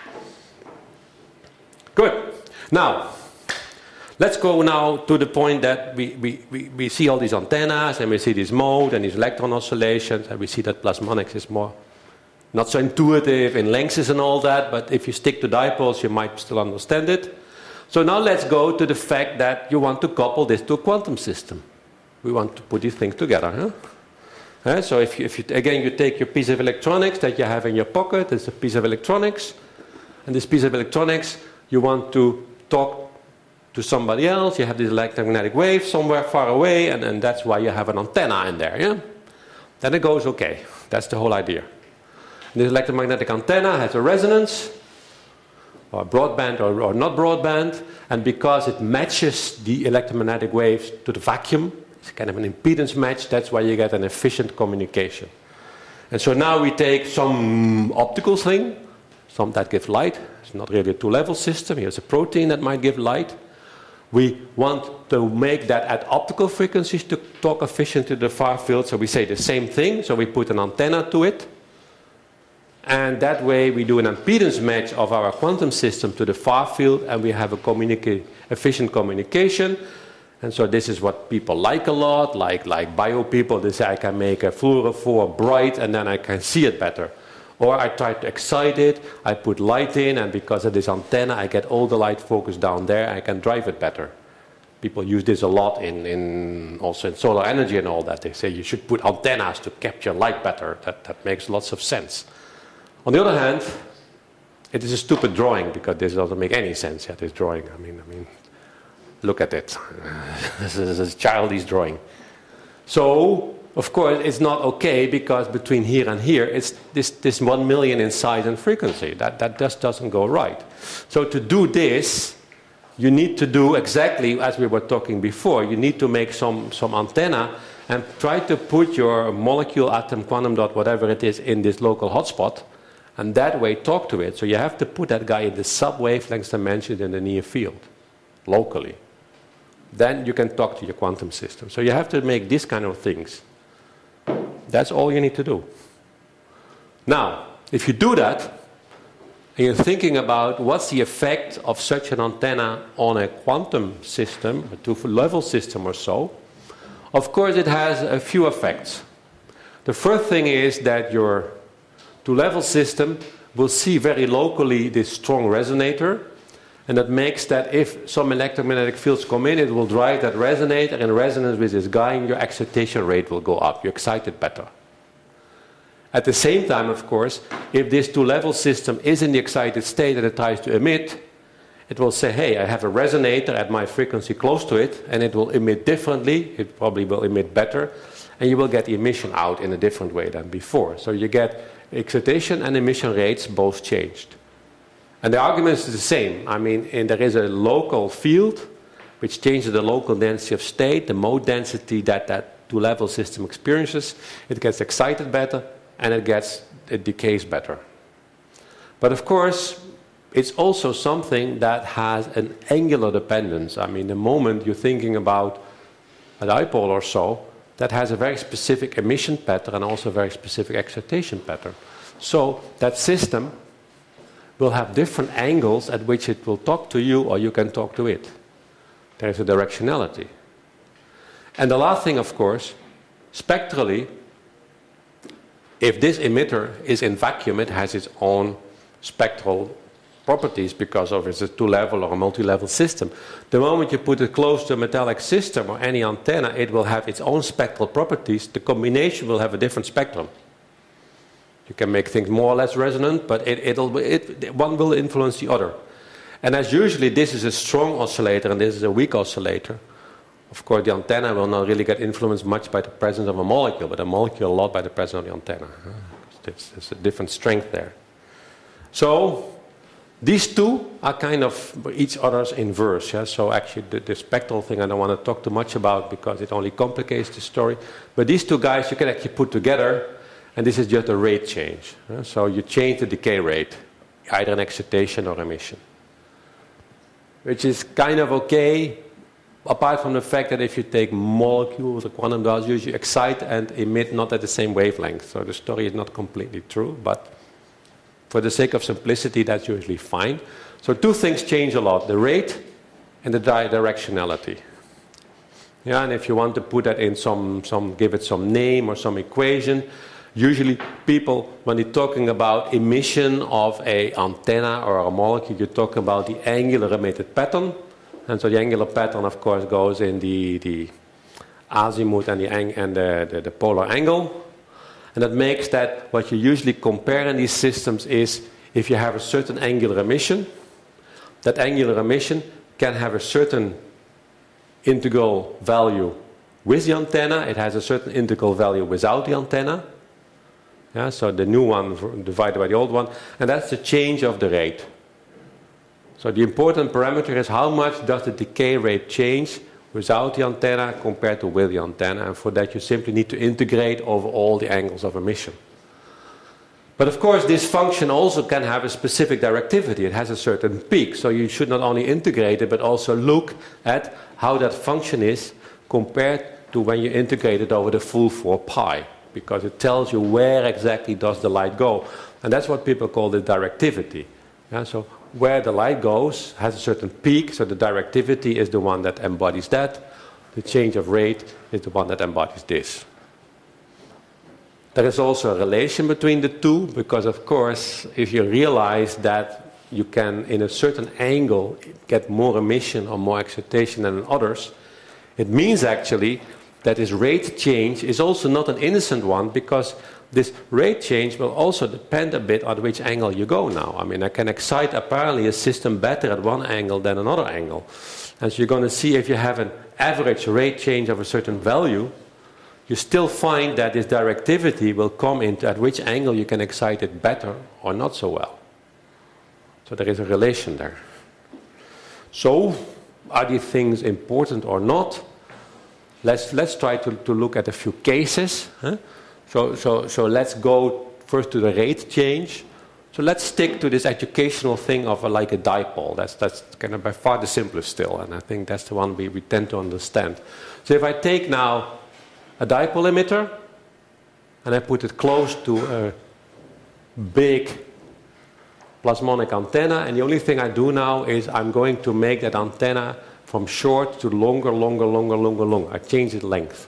B: Good. Now, let's go now to the point that we see all these antennas, and we see this mode and these electron oscillations, and we see that plasmonics is more not so intuitive in lengths and all that, but if you stick to dipoles, you might still understand it. So now let's go to the fact that you want to couple this to a quantum system. We want to put these things together. Huh? So if you again, you take your piece of electronics that you have in your pocket, it's a piece of electronics, and this piece of electronics, you want to talk to somebody else, you have this electromagnetic wave somewhere far away, and that's why you have an antenna in there. Yeah? Then it goes, okay, that's the whole idea. And this electromagnetic antenna has a resonance, or broadband or not broadband, and because it matches the electromagnetic waves to the vacuum, it's kind of an impedance match, that's why you get an efficient communication. And so now we take some optical thing, some that give light, it's not really a two-level system, here's a protein that might give light. We want to make that at optical frequencies to talk efficiently to the far field, so we say the same thing, so we put an antenna to it. And that way we do an impedance match of our quantum system to the far field, and we have a efficient communication. And so this is what people like a lot, like bio people. They say I can make a fluorophore bright and then I can see it better. Or I try to excite it, I put light in, and because of this antenna I get all the light focused down there, I can drive it better. People use this a lot also in solar energy and all that. They say you should put antennas to capture light better. That makes lots of sense. On the other hand, it is a stupid drawing because this doesn't make any sense yet, this drawing. I mean, look at it. This is a childish drawing. So, of course, it's not okay because between here and here, it's this 1 million in size and frequency. That just doesn't go right. So to do this, you need to do exactly as we were talking before. You need to make some antenna and try to put your molecule, atom, quantum dot, whatever it is, in this local hotspot, and that way talk to it. So you have to put that guy in the sub-wavelength dimension in the near field, locally. Then you can talk to your quantum system. So you have to make these kind of things. That's all you need to do. Now, if you do that, and you're thinking about what's the effect of such an antenna on a quantum system, a two-level system or so, of course it has a few effects. The first thing is that your two-level system will see very locally this strong resonator, and that makes that if some electromagnetic fields come in, it will drive that resonator in resonance with this guy, and your excitation rate will go up. You're excited better. At the same time, of course, if this two-level system is in the excited state and it tries to emit, it will say, hey, I have a resonator at my frequency close to it, and it will emit differently. It probably will emit better, and you will get the emission out in a different way than before. So you get excitation and emission rates both changed. And the argument is the same. I mean, there is a local field which changes the local density of state, the mode density that two-level system experiences. It gets excited better, and it decays better. But of course, it's also something that has an angular dependence. I mean, the moment you're thinking about a dipole or so, that has a very specific emission pattern and also a very specific excitation pattern. So that system will have different angles at which it will talk to you or you can talk to it. There is a directionality. And the last thing, of course, spectrally, if this emitter is in vacuum, it has its own spectral properties because of it's a two-level or a multi-level system. The moment you put it close to a metallic system or any antenna, it will have its own spectral properties. The combination will have a different spectrum. You can make things more or less resonant, but one will influence the other. And as usually this is a strong oscillator and this is a weak oscillator, of course the antenna will not really get influenced much by the presence of a molecule, but a molecule a lot by the presence of the antenna. There's a different strength there. So these two are kind of each other's inverse. Yeah? So actually the spectral thing I don't want to talk too much about because it only complicates the story. But these two guys you can actually put together, and this is just a rate change. So you change the decay rate, either in excitation or emission. Which is kind of okay, apart from the fact that if you take molecules or quantum dots, usually excite and emit not at the same wavelength. So the story is not completely true, but for the sake of simplicity, that's usually fine. So two things change a lot, the rate and the directionality. Yeah, and if you want to put that in give it some name or some equation, usually people, when they're talking about emission of an antenna or a molecule, you talk about the angular emitted pattern. And so the angular pattern, of course, goes in the azimuth and the polar angle. And that makes that what you usually compare in these systems is if you have a certain angular emission, that angular emission can have a certain integral value with the antenna. It has a certain integral value without the antenna. Yeah, so the new one divided by the old one. And that's the change of the rate. So the important parameter is how much does the decay rate change without the antenna compared to with the antenna. And for that you simply need to integrate over all the angles of emission. But of course this function also can have a specific directivity. It has a certain peak. So you should not only integrate it but also look at how that function is compared to when you integrate it over the full 4 pi. Because it tells you where exactly does the light go. And that's what people call the directivity. Yeah, so where the light goes has a certain peak, so the directivity is the one that embodies that. The change of rate is the one that embodies this. There is also a relation between the two, because of course, if you realize that you can, in a certain angle, get more emission or more excitation than in others, it means actually that this rate change is also not an innocent one, because this rate change will also depend a bit on which angle you go now. I mean, I can excite apparently a system better at one angle than another angle. And so you're going to see if you have an average rate change of a certain value, you still find that this directivity will come into at which angle you can excite it better or not so well. So there is a relation there. So, are these things important or not? Let's try to look at a few cases. Huh? So let's go first to the rate change. So let's stick to this educational thing of like a dipole. That's kind of by far the simplest still, and I think that's the one we tend to understand. So if I take now a dipole emitter and I put it close to a big plasmonic antenna, and the only thing I do now is I'm going to make that antenna from short to longer. I change its length.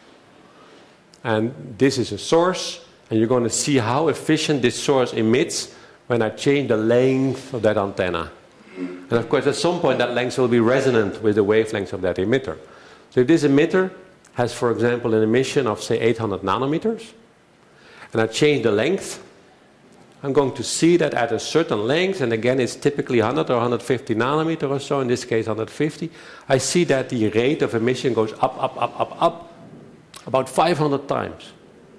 B: And this is a source, and you're going to see how efficient this source emits when I change the length of that antenna. And of course, at some point, that length will be resonant with the wavelengths of that emitter. So if this emitter has, for example, an emission of, say, 800 nanometers, and I change the length, I'm going to see that at a certain length, and again it's typically 100 or 150 nanometer or so, in this case 150, I see that the rate of emission goes up, about 500 times.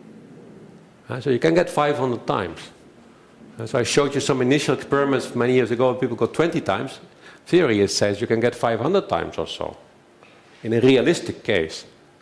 B: So you can get 500 times. So I showed you some initial experiments many years ago, people got 20 times. Theory it says you can get 500 times or so, in a realistic case.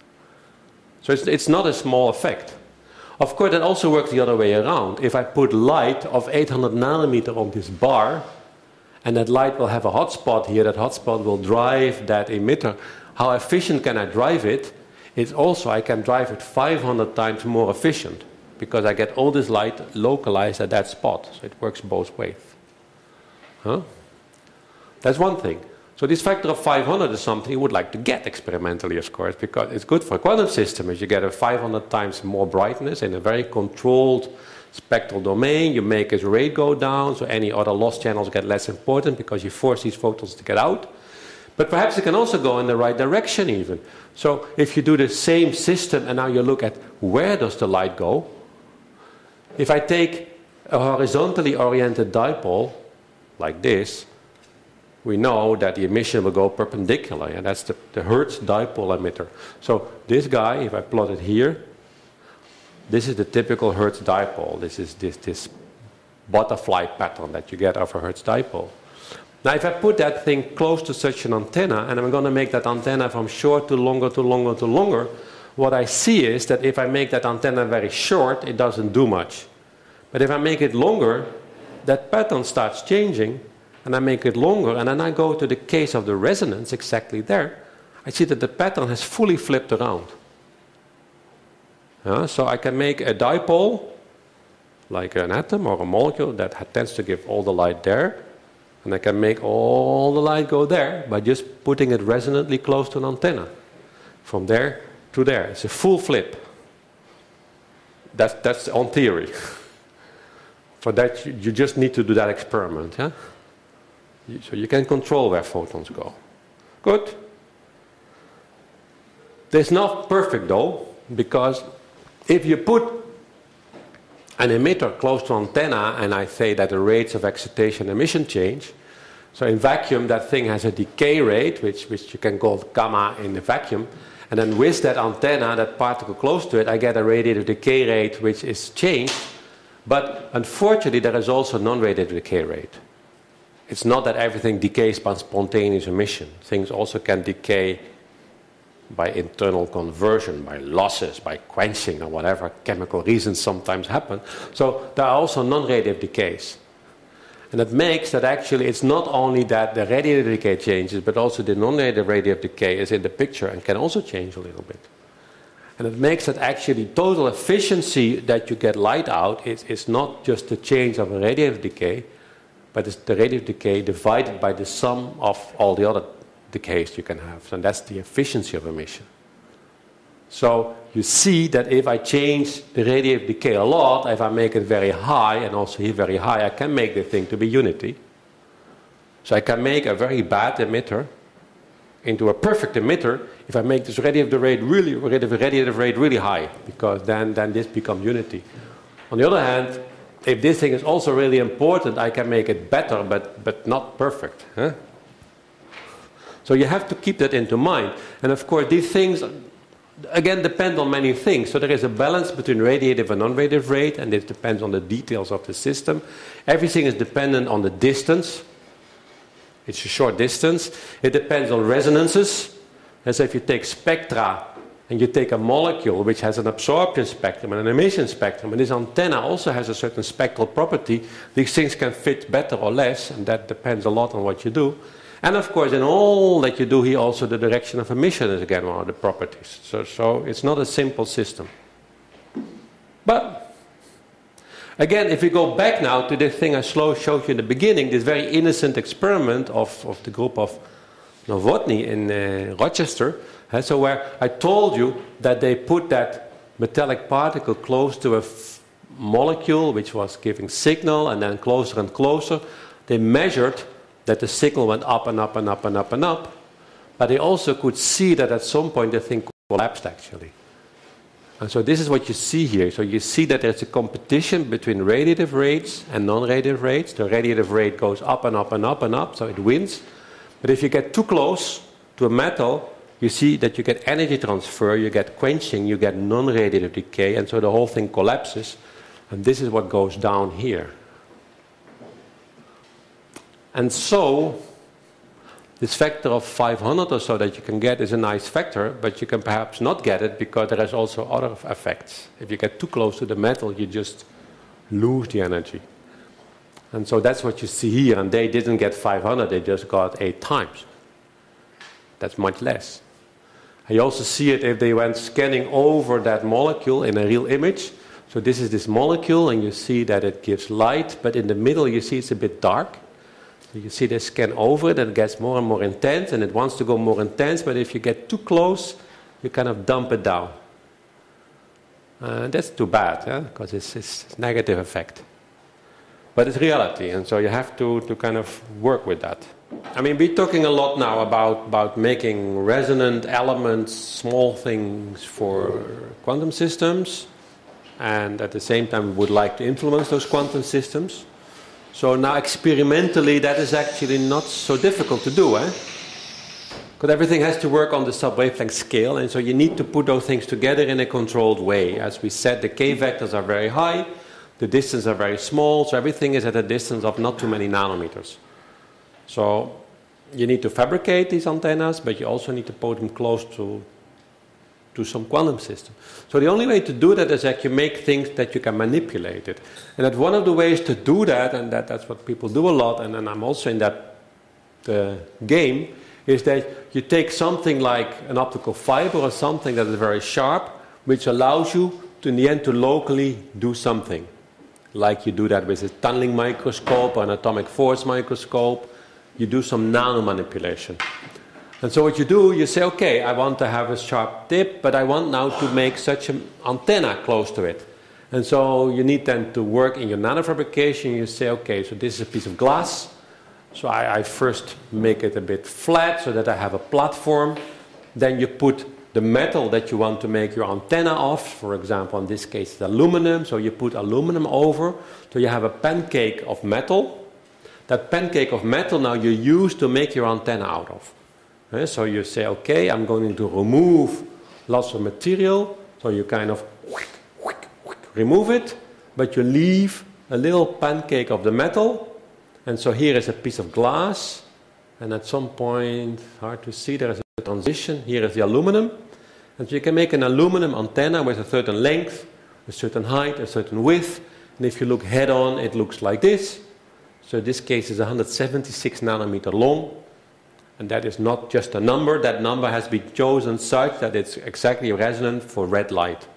B: So it's not a small effect. Of course, that also works the other way around. If I put light of 800 nanometer on this bar, and that light will have a hotspot here, that hotspot will drive that emitter, how efficient can I drive it? It's also, I can drive it 500 times more efficient, because I get all this light localized at that spot. So it works both ways. Huh? That's one thing. So this factor of 500 is something you would like to get experimentally, of course, because it's good for a quantum system. As you get a 500 times more brightness in a very controlled spectral domain, you make its rate go down, so any other loss channels get less important because you force these photons to get out. But perhaps it can also go in the right direction even. So if you do the same system and now you look at where does the light go, if I take a horizontally oriented dipole like this, we know that the emission will go perpendicular, and that's the Hertz dipole emitter. So this guy, if I plot it here, this is the typical Hertz dipole. This is this butterfly pattern that you get of a Hertz dipole. Now if I put that thing close to such an antenna, and I'm going to make that antenna from short to longer to longer to longer, what I see is that if I make that antenna very short, it doesn't do much. But if I make it longer, that pattern starts changing, and I make it longer, and then I go to the case of the resonance exactly there, I see that the pattern has fully flipped around. So I can make a dipole, like an atom or a molecule, that tends to give all the light there, and I can make all the light go there by just putting it resonantly close to an antenna. From there to there. It's a full flip. That's on theory. For that, you just need to do that experiment. Yeah? So you can control where photons go. Good. It's not perfect though, because if you put an emitter close to an antenna and I say that the rates of excitation emission change, so in vacuum that thing has a decay rate, which you can call gamma in the vacuum, and then with that antenna, that particle close to it, I get a radiative decay rate which is changed, but unfortunately there is also non-radiative decay rate. It's not that everything decays by spontaneous emission. Things also can decay by internal conversion, by losses, by quenching, or whatever chemical reasons sometimes happen. So there are also non-radiative decays. And that makes that actually it's not only that the radiative decay changes, but also the non-radiative decay is in the picture and can also change a little bit. And it makes that actually total efficiency that you get light out is not just the change of a radiative decay, but it's the radiative decay divided by the sum of all the other decays you can have. And that's the efficiency of emission. So you see that if I change the radiative decay a lot, if I make it very high, and also here very high, I can make the thing to be unity. So I can make a very bad emitter into a perfect emitter if I make this radiative rate really high, because then this becomes unity. On the other hand, if this thing is also really important, I can make it better, but not perfect. Huh? So you have to keep that into mind. And of course, these things, again, depend on many things. So there is a balance between radiative and non-radiative rate, and it depends on the details of the system. Everything is dependent on the distance. It's a short distance. It depends on resonances. As if you take spectra and you take a molecule which has an absorption spectrum and an emission spectrum, and this antenna also has a certain spectral property, these things can fit better or less, and that depends a lot on what you do. And of course, in all that you do here, also the direction of emission is again one of the properties. So it's not a simple system. But again, if we go back now to the thing I showed you in the beginning, this very innocent experiment of the group of Novotny in Rochester, so where I told you that they put that metallic particle close to a molecule which was giving signal, and then closer and closer, they measured that the signal went up and up and up and up and up, but they also could see that at some point the thing collapsed actually. And so this is what you see here. So you see that there's a competition between radiative rates and non-radiative rates. The radiative rate goes up and up and up and up, so it wins. But if you get too close to a metal, you see that you get energy transfer, you get quenching, you get non-radiative decay, and so the whole thing collapses. And this is what goes down here. And so this factor of 500 or so that you can get is a nice factor, but you can perhaps not get it because there is also other effects. If you get too close to the metal, you just lose the energy. And so that's what you see here, and they didn't get 500, they just got 8 times. That's much less. And you also see it if they went scanning over that molecule in a real image. So this is this molecule, and you see that it gives light, but in the middle you see it's a bit dark. So you see they scan over it, and it gets more and more intense, and it wants to go more intense, but if you get too close, you kind of dump it down. That's too bad, because it's negative effect. But it's reality, and so you have to kind of work with that. I mean, we're talking a lot now about making resonant elements, small things for quantum systems, and at the same time we would like to influence those quantum systems. So now experimentally that is actually not so difficult to do, because everything has to work on the sub-wavelength scale, and so you need to put those things together in a controlled way. As we said, the k-vectors are very high, the distances are very small, so everything is at a distance of not too many nanometers. So you need to fabricate these antennas, but you also need to put them close to some quantum system. So the only way to do that is that you make things that you can manipulate it. And that one of the ways to do that, and that's what people do a lot, and I'm also in that game, is that you take something like an optical fiber or something that is very sharp, which allows you to, in the end, to locally do something. Like you do that with a tunneling microscope or an atomic force microscope. You do some nano manipulation. And so what you do, you say, okay, I want to have a sharp tip, but I want now to make such an antenna close to it. And so you need then to work in your nanofabrication. You say, okay, so this is a piece of glass. So I first make it a bit flat so that I have a platform. Then you put the metal that you want to make your antenna of. For example, in this case, it's aluminum. So you put aluminum over. So you have a pancake of metal. That pancake of metal now you use to make your antenna out of. So you say, okay, I'm going to remove lots of material. So you kind of remove it, but you leave a little pancake of the metal. And so here is a piece of glass. And at some point, hard to see, there is a transition. Here is the aluminum. And so you can make an aluminum antenna with a certain length, a certain height, a certain width. And if you look head on, it looks like this. So this case is 176 nanometer long. And that is not just a number. That number has been chosen such that it's exactly resonant for red light,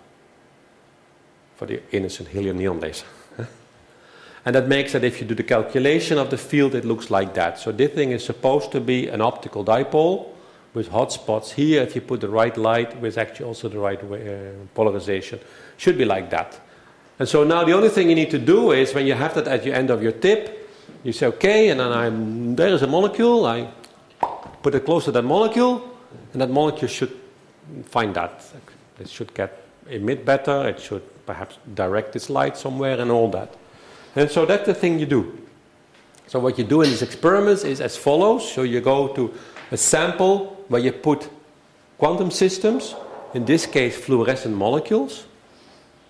B: for the innocent helium neon laser. And that makes that if you do the calculation of the field, it looks like that. So this thing is supposed to be an optical dipole with hot spots here. If you put the right light with actually also the right polarization, should be like that. And so now the only thing you need to do is when you have that at the end of your tip, you say, okay, and then there is a molecule. I put it close to that molecule, and that molecule should find that. It should emit better. It should perhaps direct its light somewhere and all that. And so that's the thing you do. So what you do in these experiments is as follows. So you go to a sample where you put quantum systems, in this case fluorescent molecules.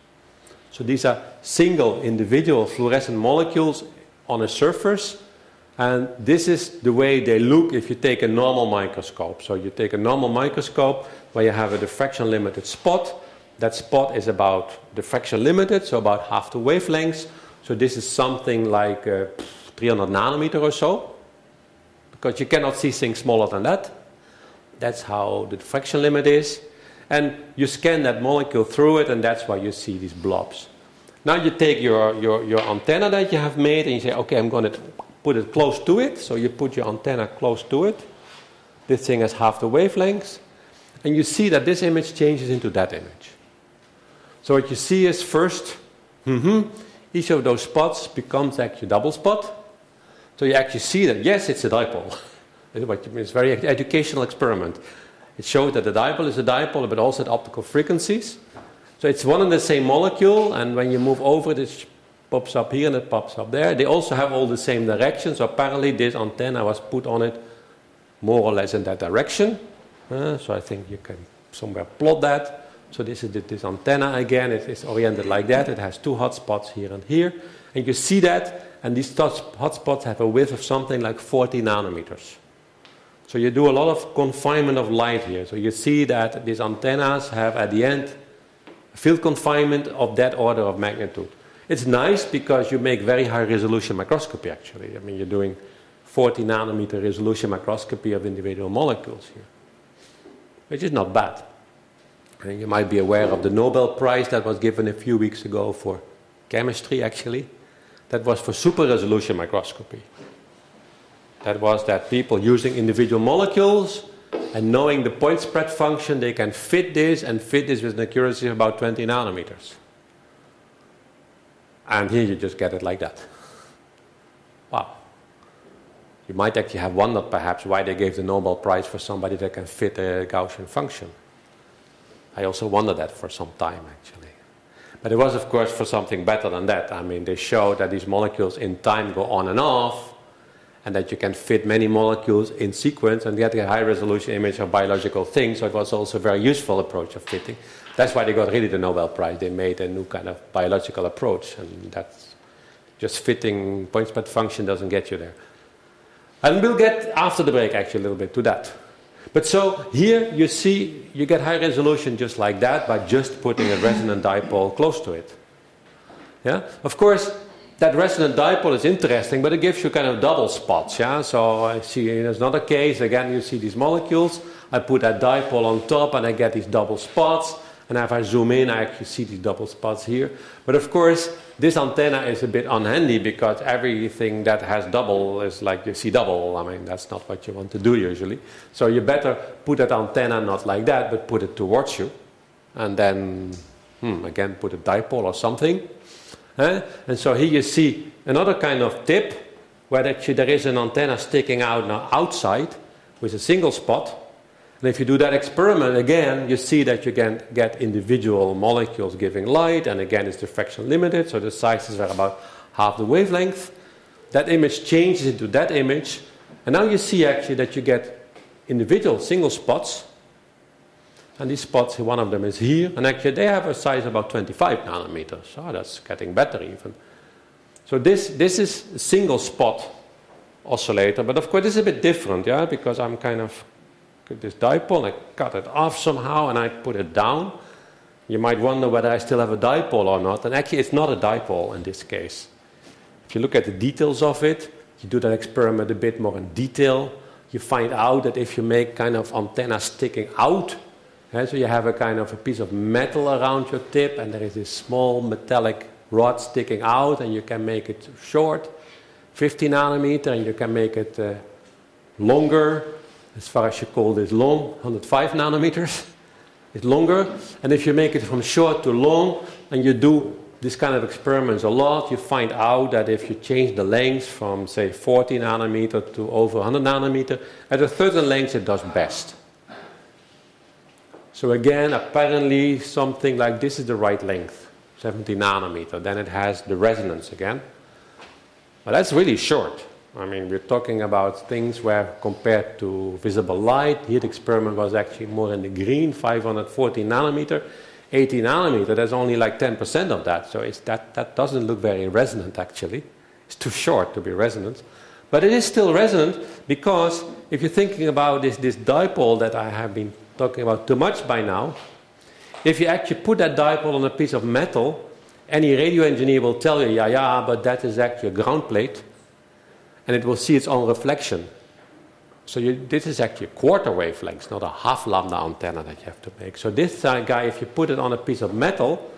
B: So these are single individual fluorescent molecules on a surface. And this is the way they look if you take a normal microscope. So you take a normal microscope where you have a diffraction limited spot. That spot is about diffraction limited, so about half the wavelengths. So this is something like 300 nanometer or so, because you cannot see things smaller than that. That's how the diffraction limit is. And you scan that molecule through it, and that's why you see these blobs. Now you take your antenna that you have made, and you say, okay, I'm going to put it close to it. So you put your antenna close to it. This thing has half the wavelengths. And you see that this image changes into that image. So what you see is first, each of those spots becomes actually a double spot. So you actually see that, yes, it's a dipole. It's a very educational experiment. It showed that the dipole is a dipole, but also at optical frequencies. So it's one and the same molecule, and when you move over it, it pops up here and it pops up there. They also have all the same direction, so apparently this antenna was put on it more or less in that direction. So I think you can somewhere plot that. So this is this antenna again. It is oriented like that. It has two hot spots here and here. And you see that, and these hot spots have a width of something like 40 nanometers. So you do a lot of confinement of light here. So you see that these antennas have at the end a field confinement of that order of magnitude. It's nice because you make very high resolution microscopy actually. I mean, you're doing 40 nanometer resolution microscopy of individual molecules here, which is not bad. And you might be aware of the Nobel Prize that was given a few weeks ago for chemistry actually. That was for super resolution microscopy. That was that people using individual molecules and knowing the point spread function, they can fit this with an accuracy of about 20 nanometers. And here you just get it like that. Wow. You might actually have wondered perhaps why they gave the Nobel Prize for somebody that can fit a Gaussian function. I also wondered that for some time actually. But it was of course for something better than that. I mean, they showed that these molecules in time go on and off, and that you can fit many molecules in sequence and get a high resolution image of biological things. So it was also a very useful approach of fitting. That's why they got really the Nobel Prize. They made a new kind of biological approach, and that's just fitting point spread function doesn't get you there. And we'll get after the break actually a little bit to that. But so here you see you get high resolution just like that by just putting a resonant dipole close to it. Yeah? Of course, that resonant dipole is interesting, but it gives you kind of double spots. Yeah? So I see there's another case, again you see these molecules. I put that dipole on top and I get these double spots. And if I zoom in, I actually see these double spots here. But of course, this antenna is a bit unhandy because everything that has double is like you see double. I mean, that's not what you want to do usually. So you better put that antenna not like that, but put it towards you. And then, again, put a dipole or something. And so here you see another kind of tip where actually there is an antenna sticking out now outside with a single spot. And if you do that experiment again, you see that you can get individual molecules giving light, and again it's diffraction limited, so the sizes are about half the wavelength. That image changes into that image, and now you see actually that you get individual single spots, and these spots, one of them is here, and actually they have a size of about 25 nanometers, so that's getting better even. So this is a single spot oscillator, but of course this is a bit different, yeah, because I'm kind of this dipole, and I cut it off somehow and I put it down. You might wonder whether I still have a dipole or not, and actually it's not a dipole in this case. If you look at the details of it, you do that experiment a bit more in detail, you find out that if you make kind of antenna sticking out, so you have a kind of a piece of metal around your tip and there is this small metallic rod sticking out, and you can make it short, 50 nanometer, and you can make it longer, as far as you call this long, 105 nanometers. It's longer. And if you make it from short to long, and you do this kind of experiments a lot, you find out that if you change the length from, say, 40 nanometer to over 100 nanometer, at a certain length it does best. So again, apparently something like this is the right length, 70 nanometer. Then it has the resonance again. But that's really short. I mean, we're talking about things where compared to visible light, here the experiment was actually more in the green, 540 nanometer, 80 nanometer, there's only like 10% of that. So that doesn't look very resonant actually. It's too short to be resonant. But it is still resonant because if you're thinking about this dipole that I have been talking about too much by now, if you actually put that dipole on a piece of metal, any radio engineer will tell you, yeah, but that is actually a ground plate, and it will see its own reflection. So this is actually a quarter wavelength, not a half lambda antenna that you have to make. So this guy, if you put it on a piece of metal,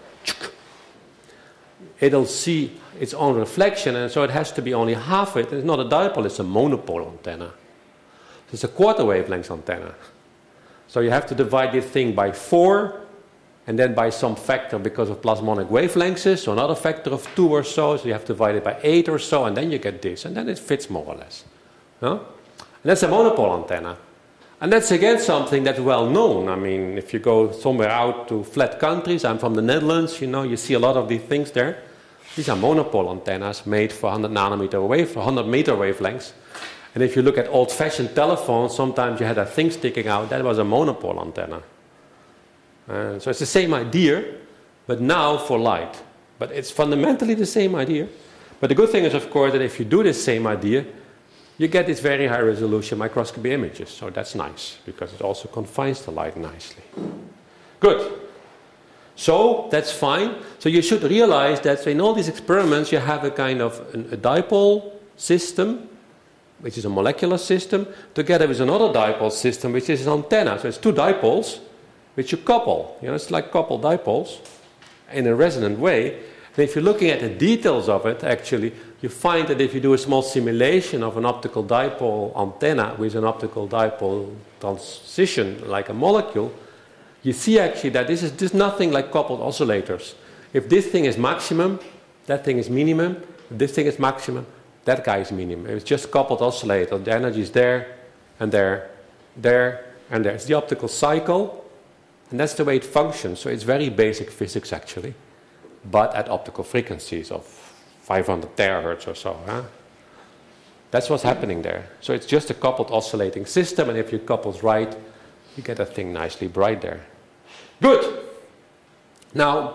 B: it'll see its own reflection, and so it has to be only half it. It's not a dipole, it's a monopole antenna. So it's a quarter wavelength antenna. So you have to divide this thing by 4, and then by some factor because of plasmonic wavelengths, so another factor of 2 or so you have to divide it by 8 or so, and then you get this, and then it fits more or less. Huh? And that's a monopole antenna. And that's again something that's well known. I mean, if you go somewhere out to flat countries, I'm from the Netherlands, you see a lot of these things there. These are monopole antennas made for 100 meter wavelengths. And if you look at old-fashioned telephones, sometimes you had a thing sticking out. That was a monopole antenna. So it's the same idea, but now for light. But it's fundamentally the same idea. But the good thing is, of course, that if you do this same idea, you get these very high-resolution microscopy images. So that's nice, because it also confines the light nicely. Good. So that's fine. So you should realize that in all these experiments, you have a kind of a dipole system, which is a molecular system, together with another dipole system, which is an antenna. So it's 2 dipoles, which you couple. It's like coupled dipoles in a resonant way. And if you're looking at the details of it, actually, you find that if you do a small simulation of an optical dipole antenna with an optical dipole transition, like a molecule, you see actually that this is nothing like coupled oscillators. If this thing is maximum, that thing is minimum. If this thing is maximum, that guy is minimum. It's just coupled oscillator. The energy is there, and there, there, and there. It's the optical cycle, and that's the way it functions. So it's very basic physics, actually, but at optical frequencies of 500 terahertz or so. Huh? That's what's happening there. So it's just a coupled oscillating system, and if your couple's right, you get a thing nicely bright there. Good. Now,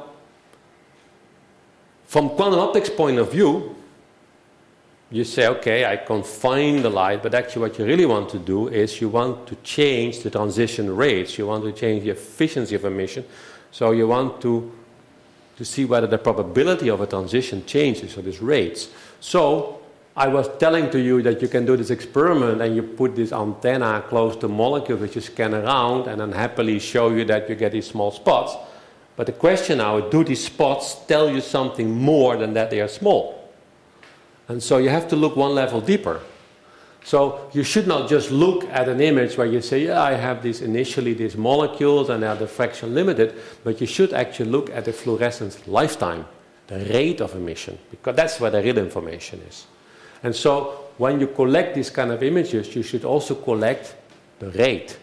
B: from quantum optics point of view, you say, okay, I confine the light, but actually what you really want to do is you want to change the transition rates. You want to change the efficiency of emission. So you want to see whether the probability of a transition changes, so these rates. So I was telling to you that you can do this experiment and you put this antenna close to molecules which you scan around and then happily show you that you get these small spots. But the question now, do these spots tell you something more than that they are small? And so you have to look one level deeper. So you should not just look at an image where you say, yeah, I have initially these molecules and they are diffraction limited, but you should actually look at the fluorescence lifetime, the rate of emission, because that's where the real information is. And so when you collect these kind of images, you should also collect the rate.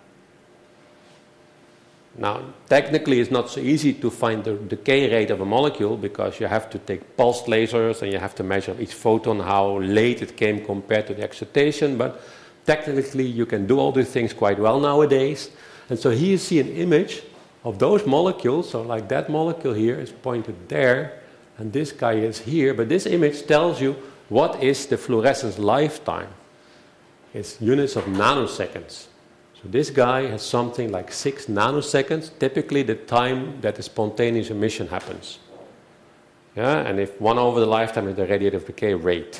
B: Now, technically, it's not so easy to find the decay rate of a molecule because you have to take pulsed lasers and you have to measure each photon, how late it came compared to the excitation. But technically, you can do all these things quite well nowadays. And so here you see an image of those molecules. So like that molecule here is pointed there, and this guy is here. But this image tells you what is the fluorescence lifetime. It's units of nanoseconds. So this guy has something like 6 nanoseconds, typically the time that the spontaneous emission happens. Yeah, and if 1 over the lifetime is the radiative decay rate.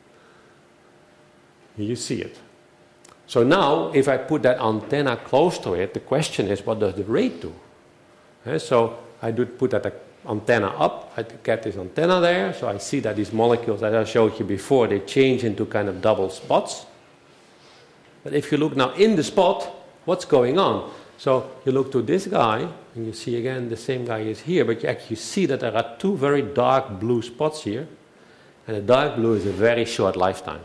B: Here you see it. So now, if I put that antenna close to it, the question is, what does the rate do? So I do put that antenna up, I get this antenna there, so I see that these molecules that I showed you before, they change into kind of double spots. But if you look now in the spot, what's going on? So you look to this guy, and you see again the same guy is here, but you actually see that there are 2 very dark blue spots here, and the dark blue is a very short lifetime.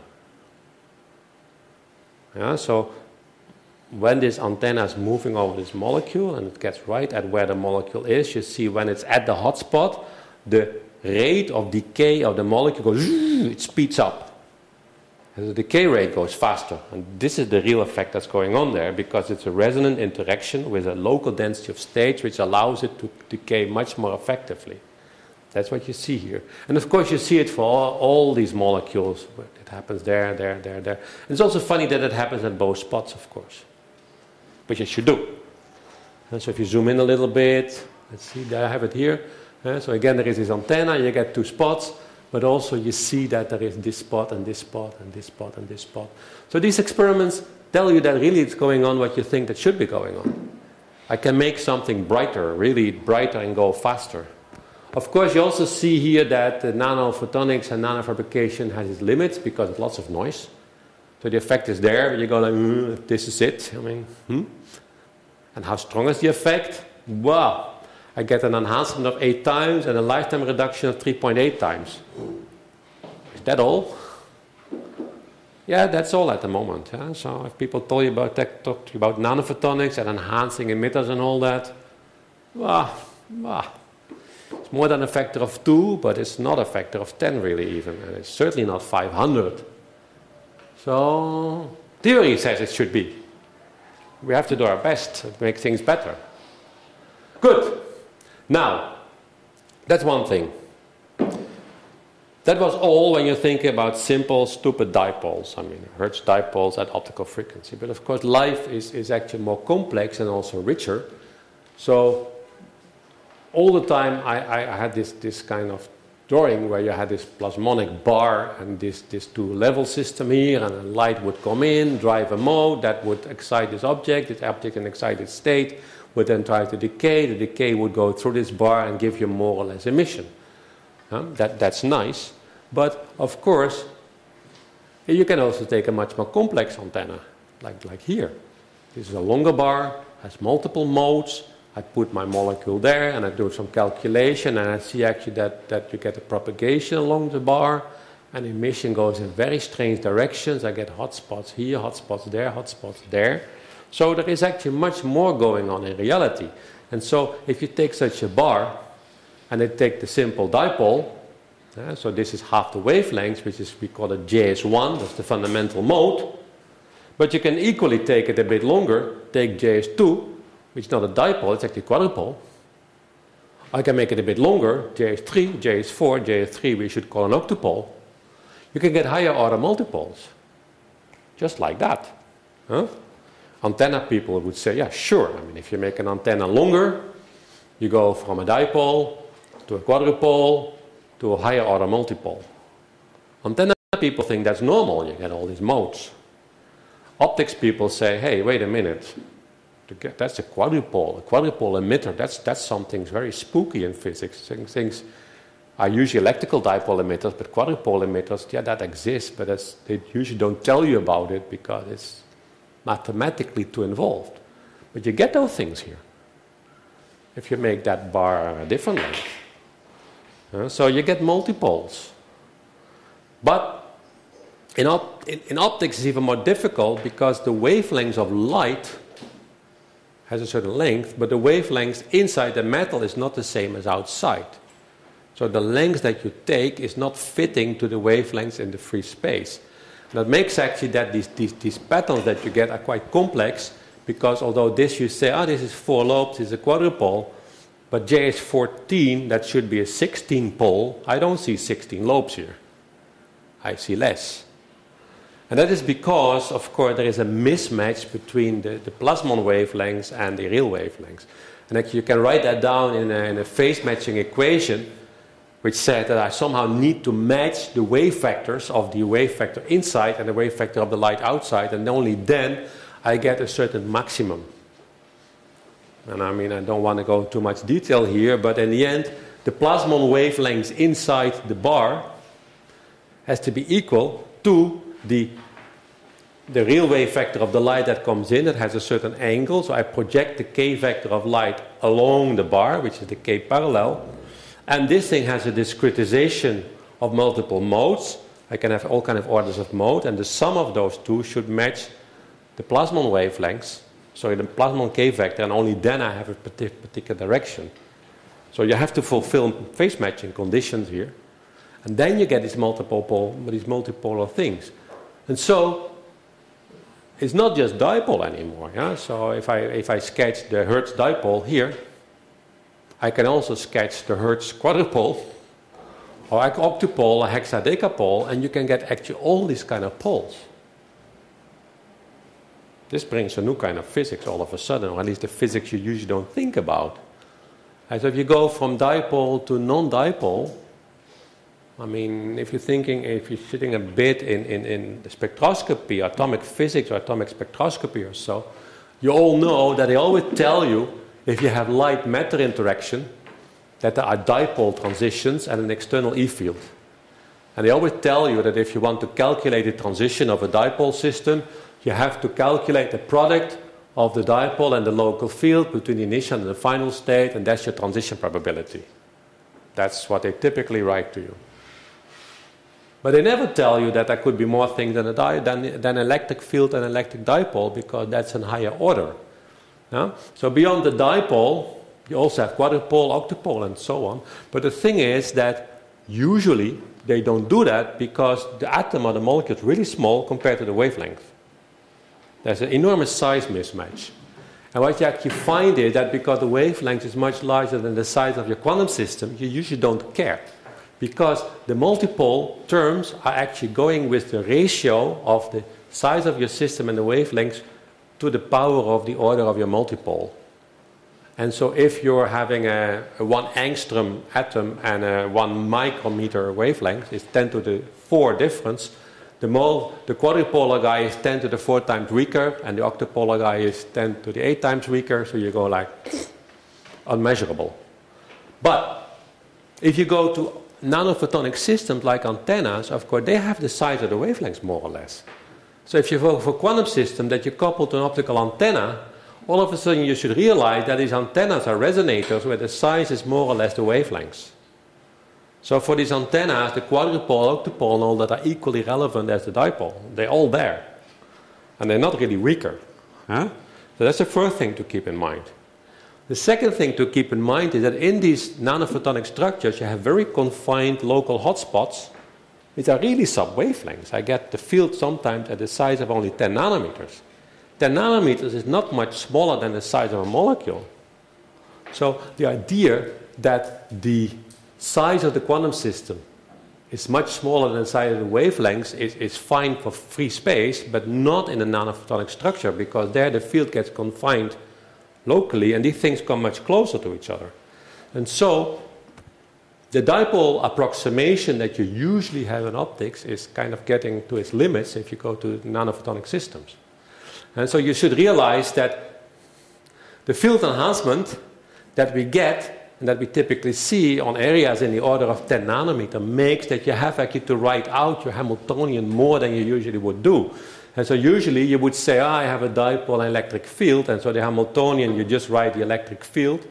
B: Yeah, so when this antenna is moving over this molecule, and it gets right at where the molecule is, you see when it's at the hot spot, the rate of decay of the molecule goes, it speeds up. And the decay rate goes faster. And this is the real effect that's going on there, because it's a resonant interaction with a local density of states which allows it to decay much more effectively. That's what you see here. And of course you see it for all these molecules. It happens there, there, there, there. And it's also funny that it happens at both spots, of course. Which it should do. And so if you zoom in a little bit, let's see, there I have it here. So again, there is this antenna, you get two spots, but also you see that there is this spot and this spot and this spot and this spot. So these experiments tell you that really it's going on what you think that should be going on. I can make something brighter, really brighter, and go faster. Of course, you also see here that nanophotonics and nanofabrication has its limits because of lots of noise. So the effect is there, but you go like, this is it. I mean, And how strong is the effect? Wow! I get an enhancement of 8 times and a lifetime reduction of 3.8 times. Is that all? Yeah, that's all at the moment. Yeah? So if people talk to you about nanophotonics and enhancing emitters and all that, it's more than a factor of 2, but it's not a factor of 10 really even. And it's certainly not 500. So theory says it should be. We have to do our best to make things better. Good. Now, that's one thing. That was all when you think about simple, stupid dipoles. I mean, Hertz dipoles at optical frequency. But of course, life is actually more complex and also richer. So all the time I had this kind of drawing where you had this plasmonic bar and this two-level system here, and a light would come in, drive a mode that would excite this object in excited state would then try to decay. The decay would go through this bar and give you more or less emission. That's nice. But of course, you can also take a much more complex antenna, like here. This is a longer bar, has multiple modes. I put my molecule there and I do some calculation, and I see actually that you get a propagation along the bar, and emission goes in very strange directions. I get hotspots here, hotspots there, hotspots there. So there is actually much more going on in reality. And so if you take such a bar and I take the simple dipole, so this is half the wavelength, which is, we call it JS1, that's the fundamental mode. But you can equally take it a bit longer, take JS2, which is not a dipole, it's actually quadrupole. I can make it a bit longer, JS3, JS4, JS3 we should call an octupole. You can get higher order multipoles, just like that. Antenna people would say, yeah, sure. I mean, if you make an antenna longer, you go from a dipole to a quadrupole to a higher order multipole. Antenna people think that's normal, you get all these modes. Optics people say, hey, wait a minute, that's a quadrupole emitter, that's something very spooky in physics. Things are usually electrical dipole emitters, but quadrupole emitters, yeah, that exists, but they usually don't tell you about it because it's mathematically too involved. But you get those things here if you make that bar differently. So you get multipoles. But in optics it's even more difficult because the wavelengths of light has a certain length, but the wavelength inside the metal is not the same as outside. So the length that you take is not fitting to the wavelengths in the free space. That makes actually that these patterns that you get are quite complex, because although this you say, this is 4 lobes, this is a quadrupole, but JS14, that should be a 16 pole, I don't see 16 lobes here. I see less. And that is because, of course, there is a mismatch between the plasmon wavelengths and the real wavelengths. And actually you can write that down in a phase matching equation, which said that I somehow need to match the wave factors of the wave factor inside and the wave factor of the light outside, and only then I get a certain maximum. And I mean, I don't want to go into too much detail here, but in the end, the plasmon wavelengths inside the bar has to be equal to the real wave factor of the light that comes in. That has a certain angle, so I project the k vector of light along the bar, which is the k parallel. And this thing has a discretization of multiple modes. I can have all kinds of orders of mode, and the sum of those two should match the plasmon wavelengths, so the plasmon k vector, and only then I have a particular direction. So you have to fulfill phase matching conditions here, and then you get these multipolar things. And so it's not just dipole anymore. Yeah? So if I sketch the Hertz dipole here, I can also sketch the Hertz quadrupole, or octupole or hexadecapole, and you can get actually all these kind of poles. This brings a new kind of physics all of a sudden, or at least the physics you usually don't think about. And so if you go from dipole to non-dipole, I mean, if you're sitting a bit in the spectroscopy, atomic physics or atomic spectroscopy or so, you all know that they always tell you if you have light-matter interaction that there are dipole transitions and an external E field. And they always tell you that if you want to calculate the transition of a dipole system, you have to calculate the product of the dipole and the local field between the initial and the final state, and that's your transition probability. That's what they typically write to you. But they never tell you that there could be more things than electric field and electric dipole, because that's in higher order. Yeah? So beyond the dipole, you also have quadrupole, octupole, and so on. But the thing is that usually they don't do that because the atom or the molecule is really small compared to the wavelength. There's an enormous size mismatch. And what you actually find is that because the wavelength is much larger than the size of your quantum system, you usually don't care. Because the multipole terms are actually going with the ratio of the size of your system and the wavelengths to the power of the order of your multipole. And so if you're having a 1 angstrom atom and a 1 micrometer wavelength, it's 10 to the 4 difference. The quadrupolar guy is 10 to the 4 times weaker, and the octupolar guy is 10 to the 8 times weaker, so you go like unmeasurable. But if you go to nanophotonic systems like antennas, of course, they have the size of the wavelengths more or less. So if you go for a quantum system that you couple to an optical antenna, all of a sudden you should realize that these antennas are resonators where the size is more or less the wavelengths. So for these antennas, the quadrupole, octupole, and all that are equally relevant as the dipole. They're all there. And they're not really weaker. Huh? So that's the first thing to keep in mind. The second thing to keep in mind is that in these nanophotonic structures, you have very confined local hotspots, which are really sub-wavelengths. I get the field sometimes at the size of only 10 nanometers. 10 nanometers is not much smaller than the size of a molecule. So the idea that the size of the quantum system is much smaller than the size of the wavelengths is fine for free space, but not in a nanophotonic structure, because there the field gets confined locally, and these things come much closer to each other. And so the dipole approximation that you usually have in optics is kind of getting to its limits if you go to nanophotonic systems. And so you should realize that the field enhancement that we get and that we typically see on areas in the order of 10 nanometer makes that you have actually to write out your Hamiltonian more than you usually would do. And so usually you would say, I have a dipole and electric field, and so the Hamiltonian, you just write the electric field.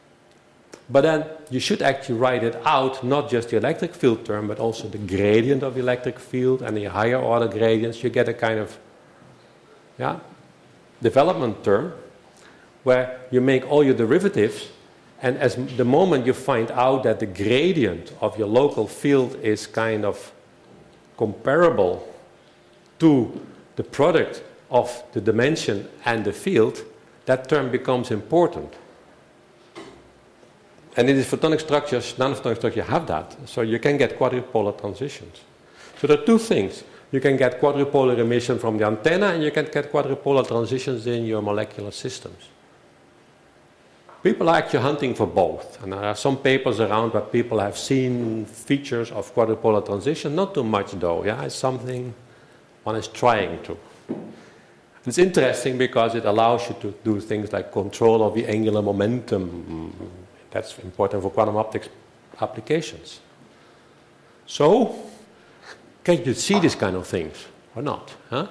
B: But then you should actually write it out, not just the electric field term, but also the gradient of the electric field and the higher order gradients. You get a kind of development term where you make all your derivatives, and as the moment you find out that the gradient of your local field is kind of comparable to the product of the dimension and the field, that term becomes important. And in these photonic structures, nanophotonic structures, you have that. So you can get quadrupolar transitions. So there are two things. You can get quadrupolar emission from the antenna, and you can get quadrupolar transitions in your molecular systems. People are actually hunting for both. And there are some papers around where people have seen features of quadrupolar transition. Not too much, though. Yeah, it's something one is trying to. It's interesting because it allows you to do things like control of the angular momentum. That's important for quantum optics applications. So, can you see these kind of things or not? Huh?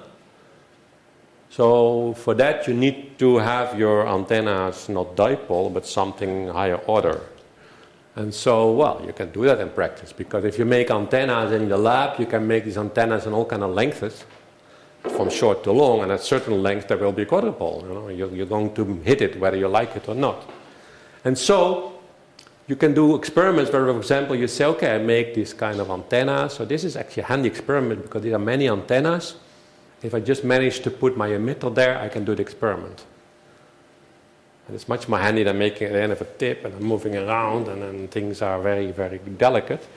B: So, for that you need to have your antennas not dipole, but something higher order. And so, well, you can do that in practice, because if you make antennas in the lab, you can make these antennas in all kind of lengths, from short to long, and at certain length there will be quadrupole. You know, you're going to hit it whether you like it or not. And so you can do experiments where, for example, you say, okay, I make this kind of antenna. So this is actually a handy experiment because there are many antennas. If I just manage to put my emitter there, I can do the experiment. And it's much more handy than making it at the end of a tip and moving around, and then things are very, very delicate.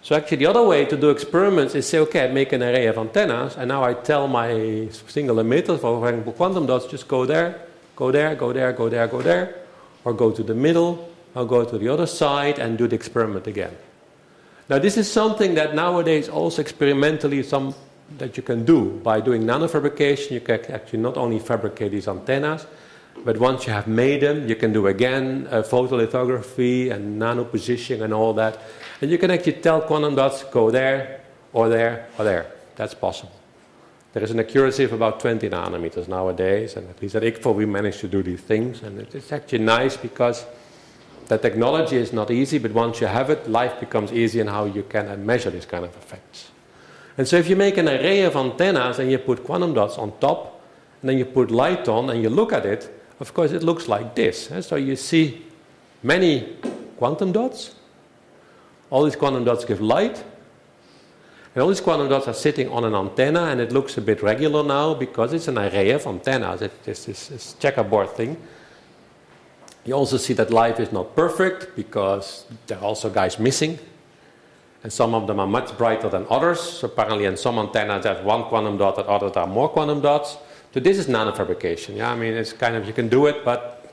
B: So actually the other way to do experiments is say, okay, I make an array of antennas, and now I tell my single emitters for quantum dots, just go there, go there, go there, go there, go there, or go to the middle, or go to the other side and do the experiment again. Now this is something that nowadays also experimentally that you can do. By doing nanofabrication, you can actually not only fabricate these antennas, but once you have made them, you can do again photolithography and nano positioning and all that. And you can actually tell quantum dots, go there, or there, or there. That's possible. There is an accuracy of about 20 nanometers nowadays, and at least at ICFO we managed to do these things. And it's actually nice because the technology is not easy, but once you have it, life becomes easy in how you can measure these kind of effects. And so if you make an array of antennas and you put quantum dots on top, and then you put light on and you look at it, of course it looks like this. So you see many quantum dots. All these quantum dots give light. And all these quantum dots are sitting on an antenna, and it looks a bit regular now because it's an array of antennas. It's this checkerboard thing. You also see that life is not perfect because there are also guys missing. And some of them are much brighter than others. So apparently in some antennas there's one quantum dot, and others there are more quantum dots. So this is nanofabrication. Yeah, I mean, it's kind of, you can do it, but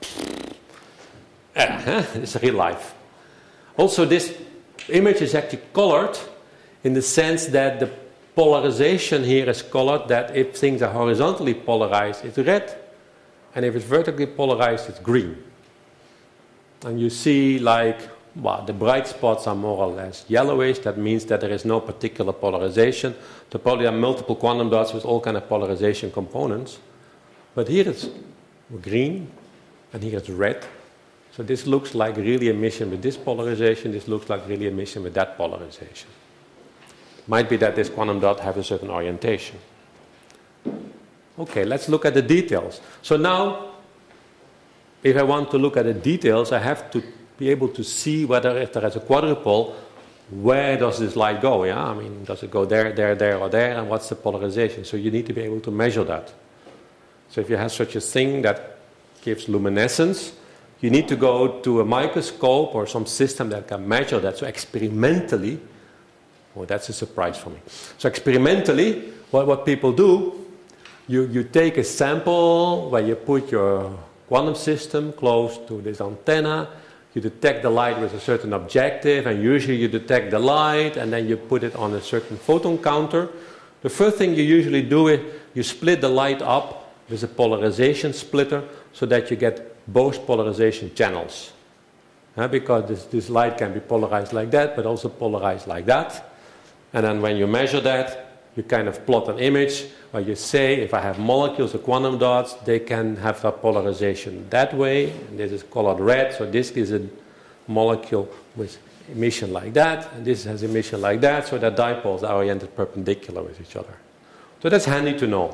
B: it's real life. Also, this image is actually colored in the sense that the polarization here is colored, that if things are horizontally polarized, it's red, and if it's vertically polarized, it's green. And you see, like, well, the bright spots are more or less yellowish. That means that there is no particular polarization. There probably are multiple quantum dots with all kind of polarization components. But here it's green, and here it's red. So this looks like really emission with this polarization. This looks like really emission with that polarization. Might be that this quantum dot has a certain orientation. Okay, let's look at the details. So now, if I want to look at the details, I have to be able to see whether if there is a quadrupole, where does this light go? Yeah, I mean, does it go there, there, there, or there, and what's the polarization? So you need to be able to measure that. So if you have such a thing that gives luminescence, you need to go to a microscope or some system that can measure that. So experimentally, oh, that's a surprise for me. So experimentally, what people do, you take a sample where you put your quantum system close to this antenna, you detect the light with a certain objective, and usually you detect the light, and then you put it on a certain photon counter. The first thing you usually do is you split the light up with a polarization splitter so that you get both polarization channels. Because this light can be polarized like that, but also polarized like that. And then when you measure that, you kind of plot an image where you say, if I have molecules or quantum dots, they can have that polarization that way. And this is colored red, so this is a molecule with emission like that, and this has emission like that, so the dipoles are oriented perpendicular with each other. So that's handy to know.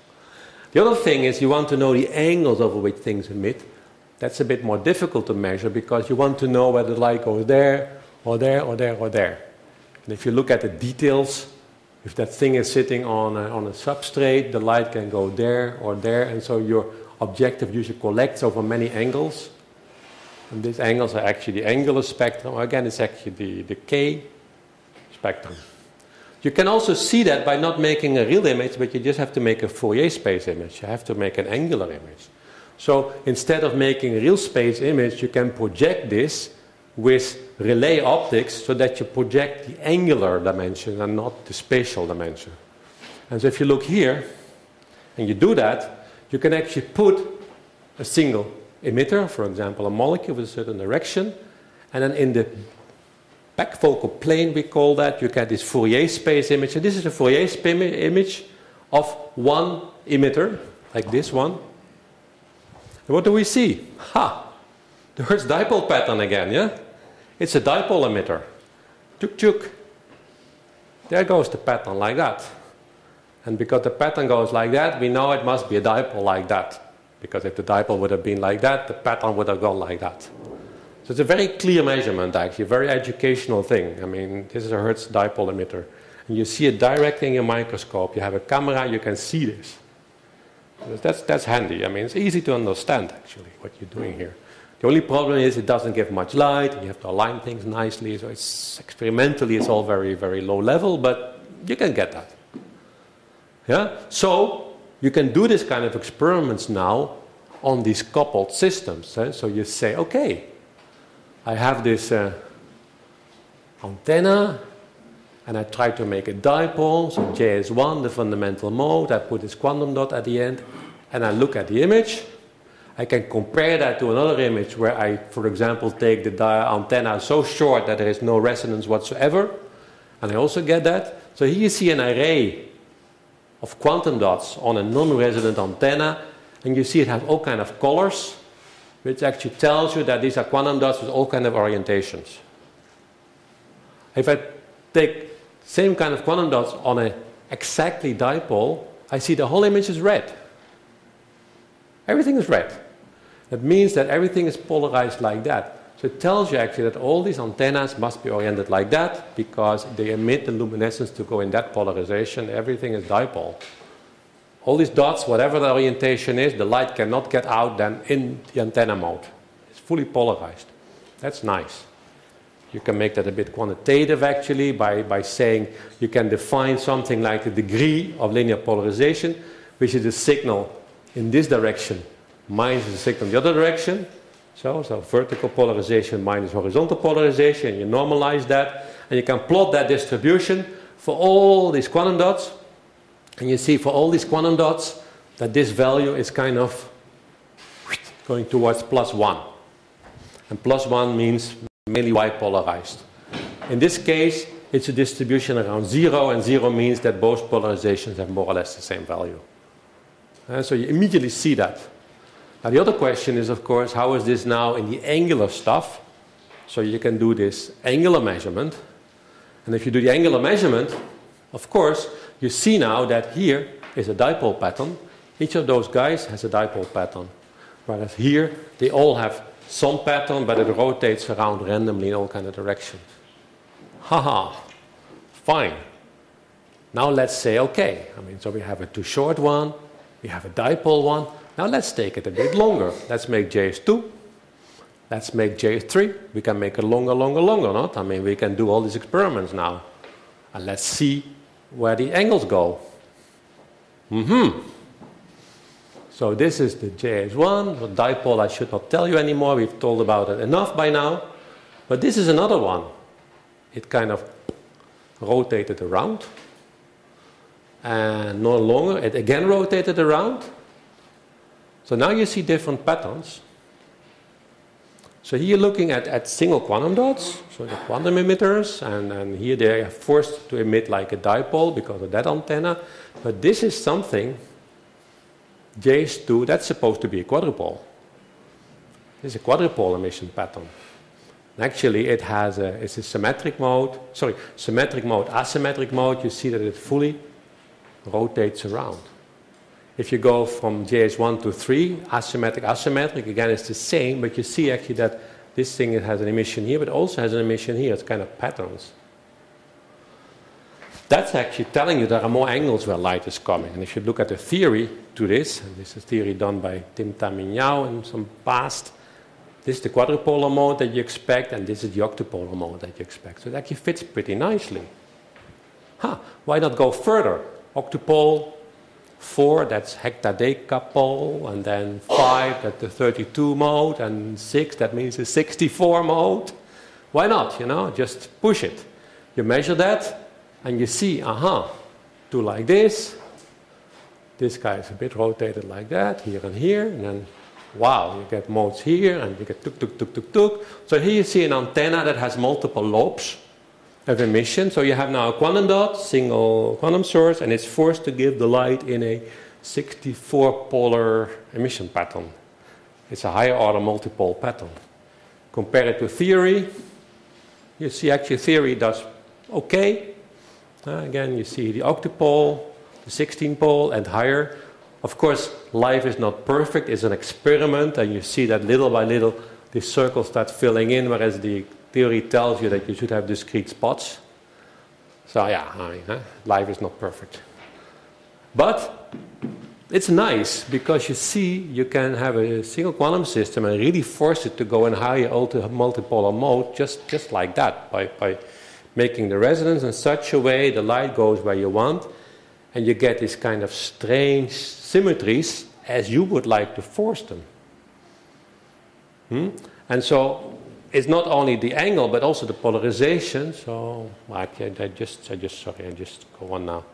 B: The other thing is you want to know the angles over which things emit. That's a bit more difficult to measure because you want to know whether the light goes there, or there, or there, or there. And if you look at the details, if that thing is sitting on a substrate, the light can go there or there, and so your objective usually collects over many angles. And these angles are actually the angular spectrum. Again, it's actually the K spectrum. You can also see that by not making a real image, but you just have to make a Fourier space image. You have to make an angular image. So instead of making a real space image, you can project this with relay optics so that you project the angular dimension and not the spatial dimension. And so if you look here, and you do that, you can actually put a single emitter, for example, a molecule with a certain direction, and then in the back focal plane, we call that, you get this Fourier space image. And this is a Fourier space image of one emitter, like this one. And what do we see? Ha! The Hertz dipole pattern again, yeah? It's a dipole emitter. Tuk tuk. There goes the pattern like that. And because the pattern goes like that, we know it must be a dipole like that. Because if the dipole would have been like that, the pattern would have gone like that. So it's a very clear measurement, actually, a very educational thing. I mean, this is a Hertz dipole emitter. And you see it directly in your microscope. You have a camera, you can see this. That's handy. I mean, it's easy to understand, actually, what you're doing here. The only problem is it doesn't give much light, and you have to align things nicely, so it's experimentally it's all very, very low level, but you can get that. Yeah? So you can do this kind of experiments now on these coupled systems. So you say, okay, I have this antenna, and I try to make a dipole, so J is 1, the fundamental mode, I put this quantum dot at the end, and I look at the image. I can compare that to another image where I, for example, take the antenna so short that there is no resonance whatsoever, and I also get that. So here you see an array of quantum dots on a non-resonant antenna, and you see it has all kind of colors, which actually tells you that these are quantum dots with all kind of orientations. If I take same kind of quantum dots on an exactly dipole, I see the whole image is red. Everything is red. That means that everything is polarized like that. So it tells you actually that all these antennas must be oriented like that because they emit the luminescence to go in that polarization. Everything is dipole. All these dots, whatever the orientation is, the light cannot get out then in the antenna mode. It's fully polarized. That's nice. You can make that a bit quantitative actually by saying you can define something like the degree of linear polarization, which is the signal in this direction minus the signal in the other direction. So vertical polarization minus horizontal polarization. You normalize that, and you can plot that distribution for all these quantum dots. And you see for all these quantum dots that this value is kind of going towards +1. And +1 means mainly Y polarized. In this case, it's a distribution around 0, and 0 means that both polarizations have more or less the same value. So you immediately see that. Now the other question is, of course, how is this now in the angular stuff? So you can do this angular measurement. And if you do the angular measurement, of course, you see now that here is a dipole pattern. Each of those guys has a dipole pattern. Whereas here, they all have some pattern, but it rotates around randomly in all kinds of directions. Haha, fine. Now let's say, okay, so we have a too short one, we have a dipole one. Now let's take it a bit longer. Let's make J is 2. Let's make J is 3. We can make it longer, not? We can do all these experiments now. And let's see where the angles go. So this is the J is 1. The dipole I should not tell you anymore. We've told about it enough by now. But this is another one. It kind of rotated around. And no longer, it again rotated around. So now you see different patterns. So here you're looking at single quantum dots, so the quantum emitters, and here they are forced to emit like a dipole because of that antenna. But this is something, J is 2, that's supposed to be a quadrupole. This is a quadrupole emission pattern. And actually it's a symmetric mode, asymmetric mode. You see that it fully rotates around. If you go from JS1 to 3, asymmetric, again it's the same, but you see actually that this thing has an emission here, but also has an emission here. It's kind of patterns. That's actually telling you there are more angles where light is coming. And if you look at the theory to this, and this is a theory done by Tim Tamignao in some past, this is the quadrupolar mode that you expect, and this is the octupolar mode that you expect. So it actually fits pretty nicely. Why not go further? Octupole, 4, that's hectadecapole, and then 5, that's the 32 mode, and 6, that means the 64 mode. Why not, just push it. You measure that, and you see, 2 like this. This guy is a bit rotated like that, here, and then, wow, you get modes here, and you get tuk, tuk, tuk, tuk, tuk. So here you see an antenna that has multiple lobes of emission. So you have now a quantum dot, single quantum source, and it's forced to give the light in a 64 polar emission pattern. It's a higher order multipole pattern. Compare it to theory. You see actually theory does okay. Again, you see the octupole, the 16 pole, and higher. Of course, life is not perfect. It's an experiment, and you see that little by little the circles start filling in, whereas the theory tells you that you should have discrete spots. So yeah, life is not perfect. But it's nice because you see you can have a single quantum system and really force it to go in higher multipolar mode just like that by making the resonance in such a way the light goes where you want, and you get these kind of strange symmetries as you would like to force them. And so it's not only the angle but also the polarization. So I just go on now.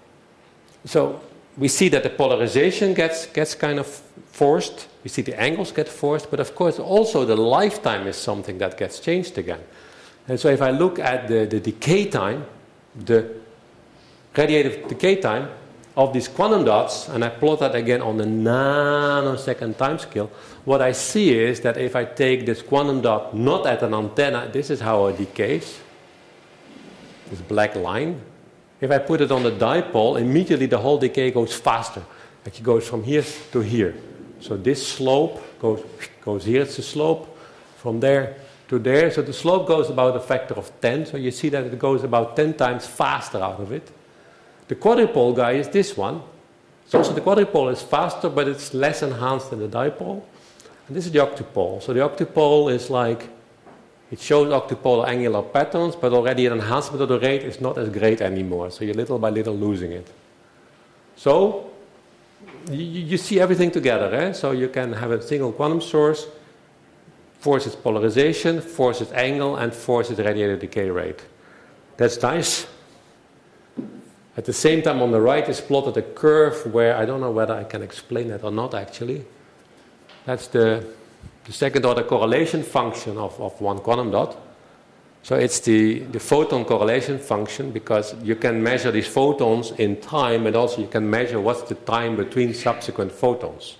B: So we see that the polarization gets kind of forced. We see the angles get forced, but of course also the lifetime is something that gets changed again. And so if I look at the decay time, the radiative decay time of these quantum dots, and I plot that again on the nanosecond time scale, what I see is that if I take this quantum dot not at an antenna, this is how it decays, this black line. If I put it on the dipole, immediately the whole decay goes faster. Like it goes from here to here. So this slope goes here, it's the slope, from there to there. So the slope goes about a factor of 10. So you see that it goes about 10 times faster out of it. The quadrupole guy is this one. So also the quadrupole is faster, but it's less enhanced than the dipole. And this is the octupole. So the octupole is like, it shows octupolar angular patterns, but already an enhancement of the rate is not as great anymore. So you're little by little losing it. So you see everything together. Eh? So you can have a single quantum source, force its polarization, force its angle, and force its radiative decay rate. That's nice. At the same time, on the right is plotted a curve where, I don't know whether I can explain that or not actually. That's the second order correlation function of one quantum dot. So it's the photon correlation function, because you can measure these photons in time, and also you can measure what's the time between subsequent photons.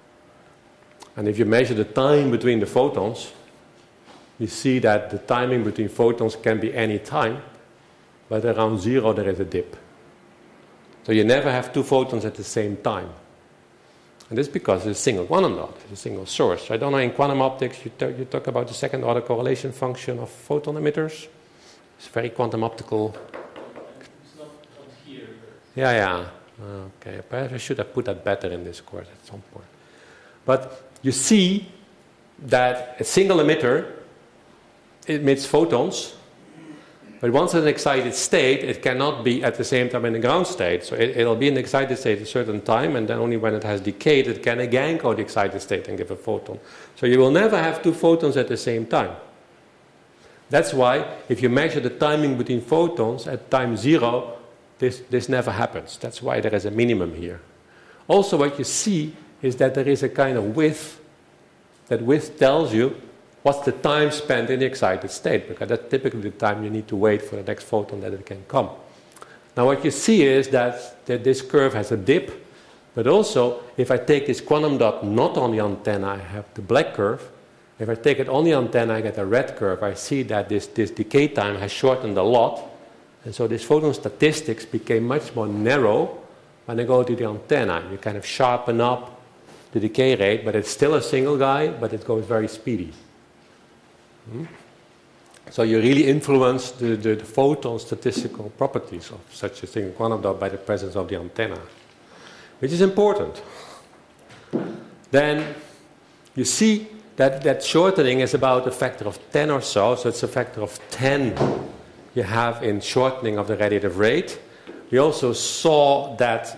B: And if you measure the time between the photons, you see that the timing between photons can be any time, but around 0 there is a dip. So you never have two photons at the same time. And this is because it's a single quantum dot, it's a single source. I don't know, in quantum optics you talk about the second order correlation function of photon emitters. It's very quantum optical.
A: It's not here.
B: Yeah. Okay, perhaps I should have put that better in this course at some point. But you see that a single emitter emits photons, but once in an excited state, it cannot be at the same time in a ground state. So it'll be in the excited state at a certain time, and then only when it has decayed, it can again go to the excited state and give a photon. So you will never have two photons at the same time. That's why if you measure the timing between photons at time 0, this never happens. That's why there is a minimum here. Also, what you see is that there is a kind of width. That width tells you what's the time spent in the excited state, because that's typically the time you need to wait for the next photon that it can come. Now what you see is that this curve has a dip, but also if I take this quantum dot not on the antenna, I have the black curve. If I take it on the antenna, I get a red curve. I see that this decay time has shortened a lot, and so this photon statistics became much more narrow when I go to the antenna. You kind of sharpen up the decay rate, but it's still a single guy, but it goes very speedy. So you really influence the photon statistical properties of such a single quantum dot by the presence of the antenna, which is important. Then you see that shortening is about a factor of 10 or so, so it's a factor of 10 you have in shortening of the radiative rate. We also saw that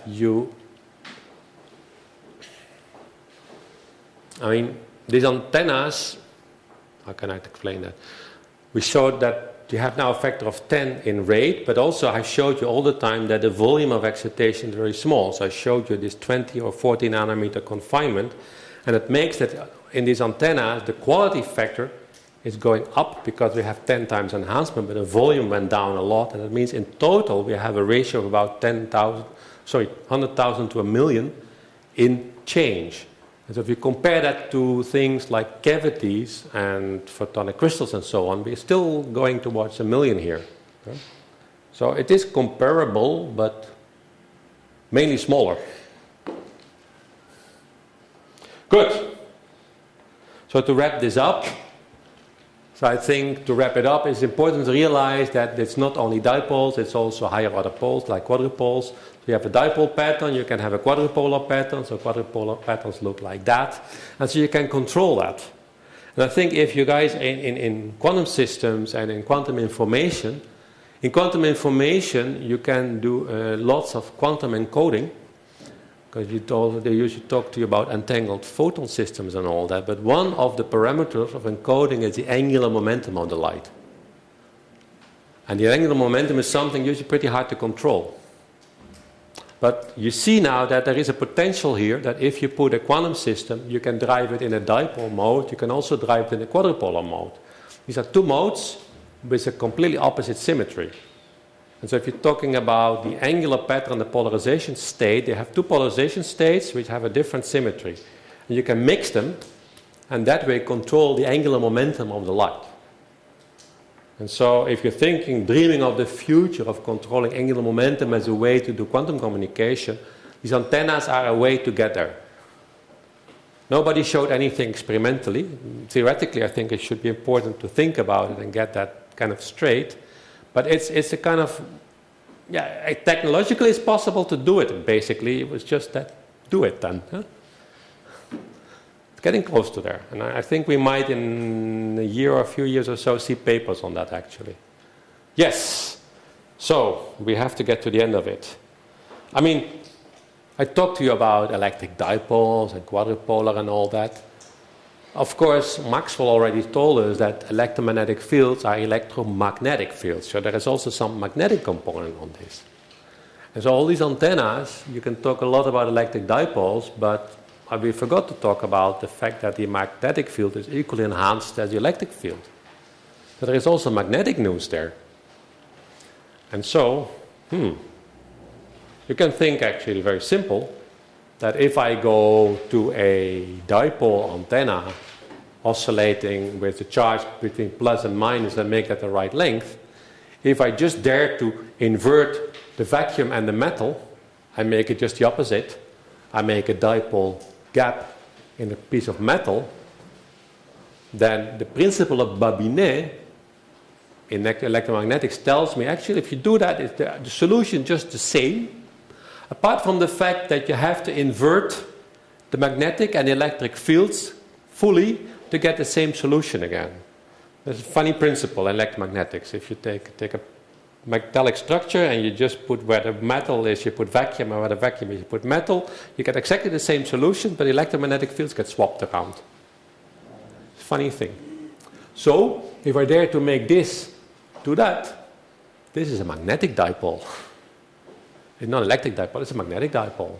B: these antennas, how can I explain that? We showed that you have now a factor of 10 in rate, but also I showed you all the time that the volume of excitation is very small. So I showed you this 20 or 40 nanometer confinement, and it makes that in these antennas the quality factor is going up because we have 10 times enhancement, but the volume went down a lot, and that means in total we have a ratio of about 100,000 to a million in change. And so if you compare that to things like cavities and photonic crystals and so on, we're still going towards a million here. Okay? So it is comparable, but mainly smaller. Good. So to wrap this up, So I think to wrap it up, it's important to realize that it's not only dipoles, it's also higher order poles like quadrupoles. So you have a dipole pattern, you can have a quadrupolar pattern, so quadrupolar patterns look like that. And so you can control that. And I think if you guys in quantum systems and in quantum information you can do lots of quantum encoding. Because they usually talk to you about entangled photon systems and all that, but one of the parameters of encoding is the angular momentum of the light. And the angular momentum is something usually pretty hard to control. But you see now that there is a potential here that if you put a quantum system, you can drive it in a dipole mode, you can also drive it in a quadrupolar mode. These are two modes with a completely opposite symmetry. And so if you're talking about the angular pattern, the polarization state, they have two polarization states which have a different symmetry. And you can mix them, and that way control the angular momentum of the light. And so if you're dreaming of the future of controlling angular momentum as a way to do quantum communication, these antennas are a way to get there. Nobody showed anything experimentally. Theoretically, I think it should be important to think about it and get that kind of straight. But it's a kind of, yeah, technologically it's possible to do it, basically. It was just that, do it then. Huh? It's getting close to there. And I think we might in a year or a few years or so see papers on that, actually. Yes. So we have to get to the end of it. I mean, I talked to you about electric dipoles and quadrupolar and all that. Of course, Maxwell already told us that electromagnetic fields are electromagnetic fields. So there is also some magnetic component on this. And so all these antennas, you can talk a lot about electric dipoles, but we forgot to talk about the fact that the magnetic field is equally enhanced as the electric field. But there is also magnetic news there. And so, you can think actually very simple, that if I go to a dipole antenna oscillating with the charge between plus and minus and make that the right length, if I just dare to invert the vacuum and the metal, I make it just the opposite. I make a dipole gap in a piece of metal, then the principle of Babinet in electromagnetics tells me actually if you do that, is the solution just the same, apart from the fact that you have to invert the magnetic and electric fields fully to get the same solution again. There's a funny principle in electromagnetics. If you take a metallic structure and you just put where the metal is, you put vacuum, and where the vacuum is, you put metal, you get exactly the same solution, but electromagnetic fields get swapped around. It's a funny thing. So, if I dare to make this do that, this is a magnetic dipole. It's not an electric dipole, it's a magnetic dipole.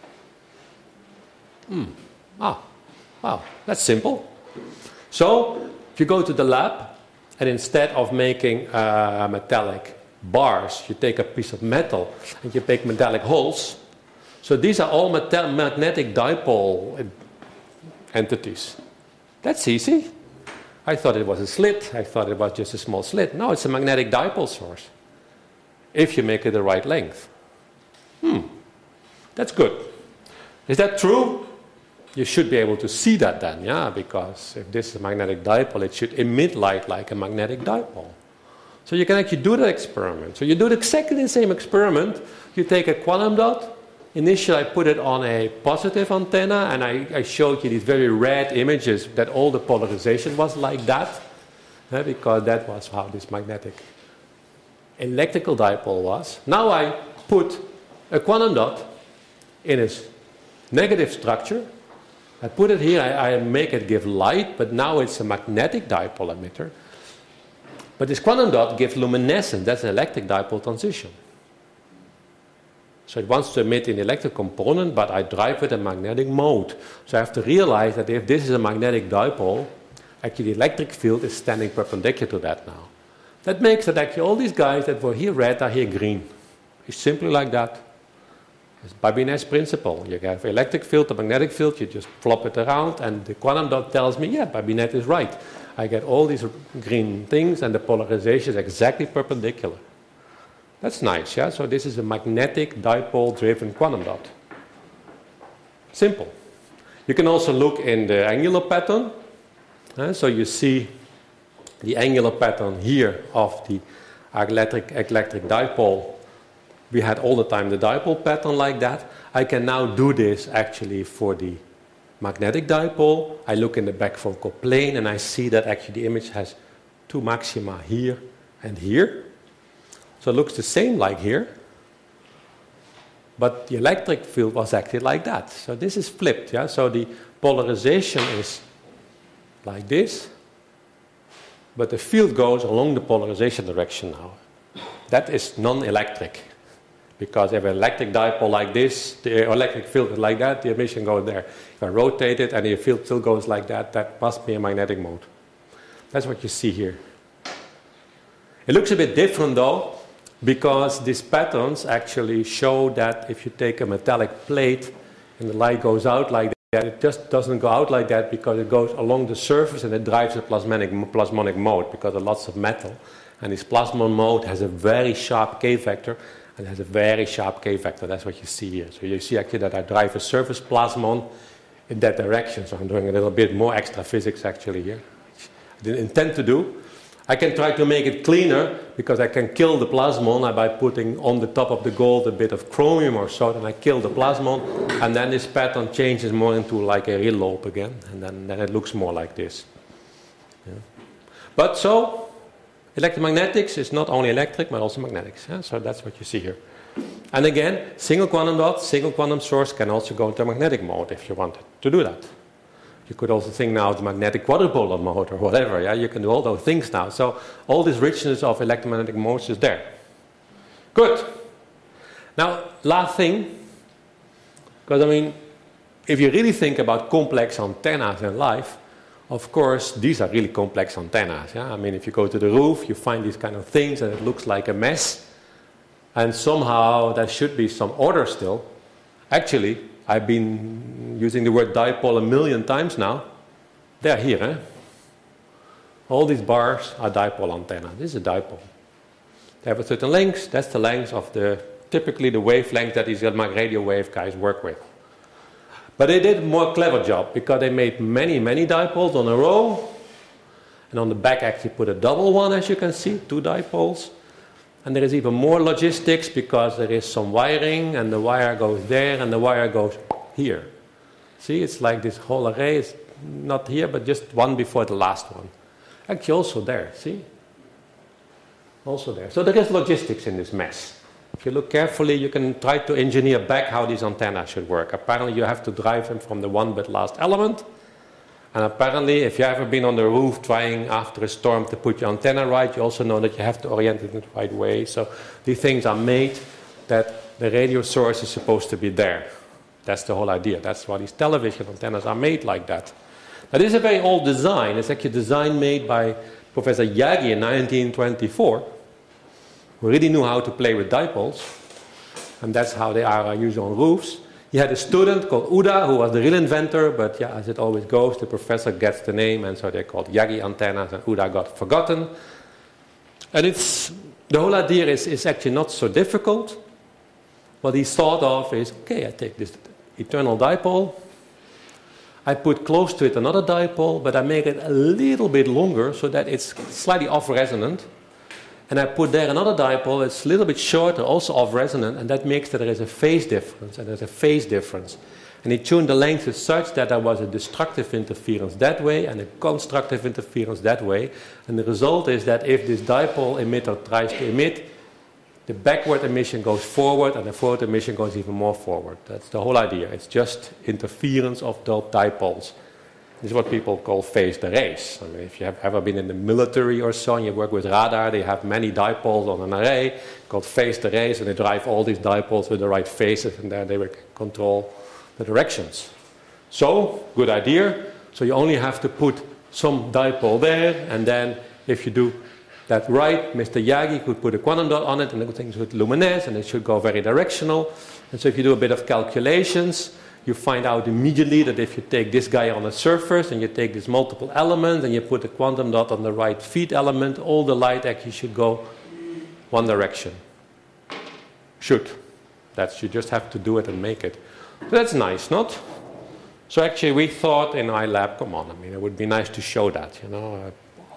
B: Wow, that's simple. So, if you go to the lab, and instead of making metallic bars, you take a piece of metal and you make metallic holes. So these are all magnetic dipole entities. That's easy. I thought it was a slit. I thought it was just a small slit. No, it's a magnetic dipole source, if you make it the right length. That's good. Is that true? You should be able to see that then, yeah, because if this is a magnetic dipole, it should emit light like a magnetic dipole. So you can actually do that experiment. So you do exactly the same experiment. You take a quantum dot. Initially, I put it on a positive antenna, and I showed you these very red images that all the polarization was like that, because that was how this magnetic electrical dipole was. Now I put a quantum dot in its negative structure. I put it here, I make it give light, but now it's a magnetic dipole emitter. But this quantum dot gives luminescence, that's an electric dipole transition. So it wants to emit an electric component, but I drive with a magnetic mode. So I have to realize that if this is a magnetic dipole, actually the electric field is standing perpendicular to that now. That makes that actually all these guys that were here red are here green. It's simply like that. It's Babinet's principle. You have electric field, a magnetic field, you just flop it around, and the quantum dot tells me, yeah, Babinet is right. I get all these green things, and the polarization is exactly perpendicular. That's nice, yeah? So this is a magnetic dipole-driven quantum dot. Simple. You can also look in the angular pattern. So you see the angular pattern here of the electric dipole, we had all the time the dipole pattern like that. I can now do this actually for the magnetic dipole. I look in the back Focal plane and I see that actually the image has two maxima here and here. So it looks the same like here. But the electric field was actually like that. So this is flipped. Yeah? So the polarization is like this. But the field goes along the polarization direction now. That is non-electric. Because if an electric dipole like this, the electric field is like that, the emission goes there. If I rotate it and the field still goes like that, that must be a magnetic mode. That's what you see here. It looks a bit different though, because these patterns actually show that if you take a metallic plate and the light goes out like that, it just doesn't go out like that because it goes along the surface and it drives a plasmonic mode because of lots of metal. And this plasmon mode has a very sharp K vector. And it has a very sharp K vector. That's what you see here. So you see actually that I drive a surface plasmon in that direction. So I'm doing a little bit more extra physics actually here, which I didn't intend to do. I can try to make it cleaner because I can kill the plasmon by putting on the top of the gold a bit of chromium or so. Then I kill the plasmon, and then this pattern changes more into like a real lobe again, and then it looks more like this. Yeah. But so. Electromagnetics is not only electric, but also magnetics. Yeah? So that's what you see here. And again, single quantum dot, single quantum source can also go into magnetic mode if you wanted to do that. You could also think now of the magnetic quadrupolar mode or whatever. Yeah? You can do all those things now. So all this richness of electromagnetic modes is there. Good. Now, last thing, because I mean, if you really think about complex antennas in life, of course, these are really complex antennas. Yeah? I mean, if you go to the roof, you find these kind of things and it looks like a mess. And somehow there should be some order still. Actually, I've been using the word dipole a million times now. They're here. Eh? All these bars are dipole antenna. This is a dipole. They have a certain length. That's the length of typically the wavelength that these radio wave guys work with. But they did a more clever job because they made many, many dipoles on a row. And on the back actually put a double one, as you can see, two dipoles. And there is even more logistics because there is some wiring and the wire goes there and the wire goes here. See, it's like this whole array is not here, but just one before the last one. Actually also there, see? Also there. So there is logistics in this mess. If you look carefully, you can try to engineer back how these antennas should work. Apparently, you have to drive them from the one but last element. And apparently, if you've ever been on the roof trying after a storm to put your antenna right, you also know that you have to orient it in the right way. So these things are made that the radio source is supposed to be there. That's the whole idea. That's why these television antennas are made like that. Now, this is a very old design. It's actually a design made by Professor Yagi in 1924. Who really knew how to play with dipoles, and that's how they are used on roofs. He had a student called Uda, who was the real inventor, but yeah, as it always goes, the professor gets the name, and so they're called Yagi antennas, and Uda got forgotten. And the whole idea is actually not so difficult. What he thought of is, okay, I take this eternal dipole, I put close to it another dipole, but I make it a little bit longer so that it's slightly off-resonant. And I put there another dipole, it's a little bit shorter, also off-resonant, and that makes that there is a phase difference, and there's a phase difference. And he tuned the length such that there was a destructive interference that way and a constructive interference that way. And the result is that if this dipole emitter tries to emit, the backward emission goes forward and the forward emission goes even more forward. That's the whole idea. It's just interference of the dipoles. This is what people call phased arrays. I mean, if you have ever been in the military or so and you work with radar, they have many dipoles on an array called phased arrays, and they drive all these dipoles with the right phases, and then they will control the directions. So, good idea. So you only have to put some dipole there, and then if you do that right, Mr. Yagi could put a quantum dot on it, and the things would luminesce, and it should go very directional. And so if you do a bit of calculations, you find out immediately that if you take this guy on a surface and you take these multiple elements and you put a quantum dot on the right feed element, all the light actually should go one direction. Should. You just have to do it and make it. So that's nice, not? So actually we thought in iLab, come on, I mean, it would be nice to show that, you know.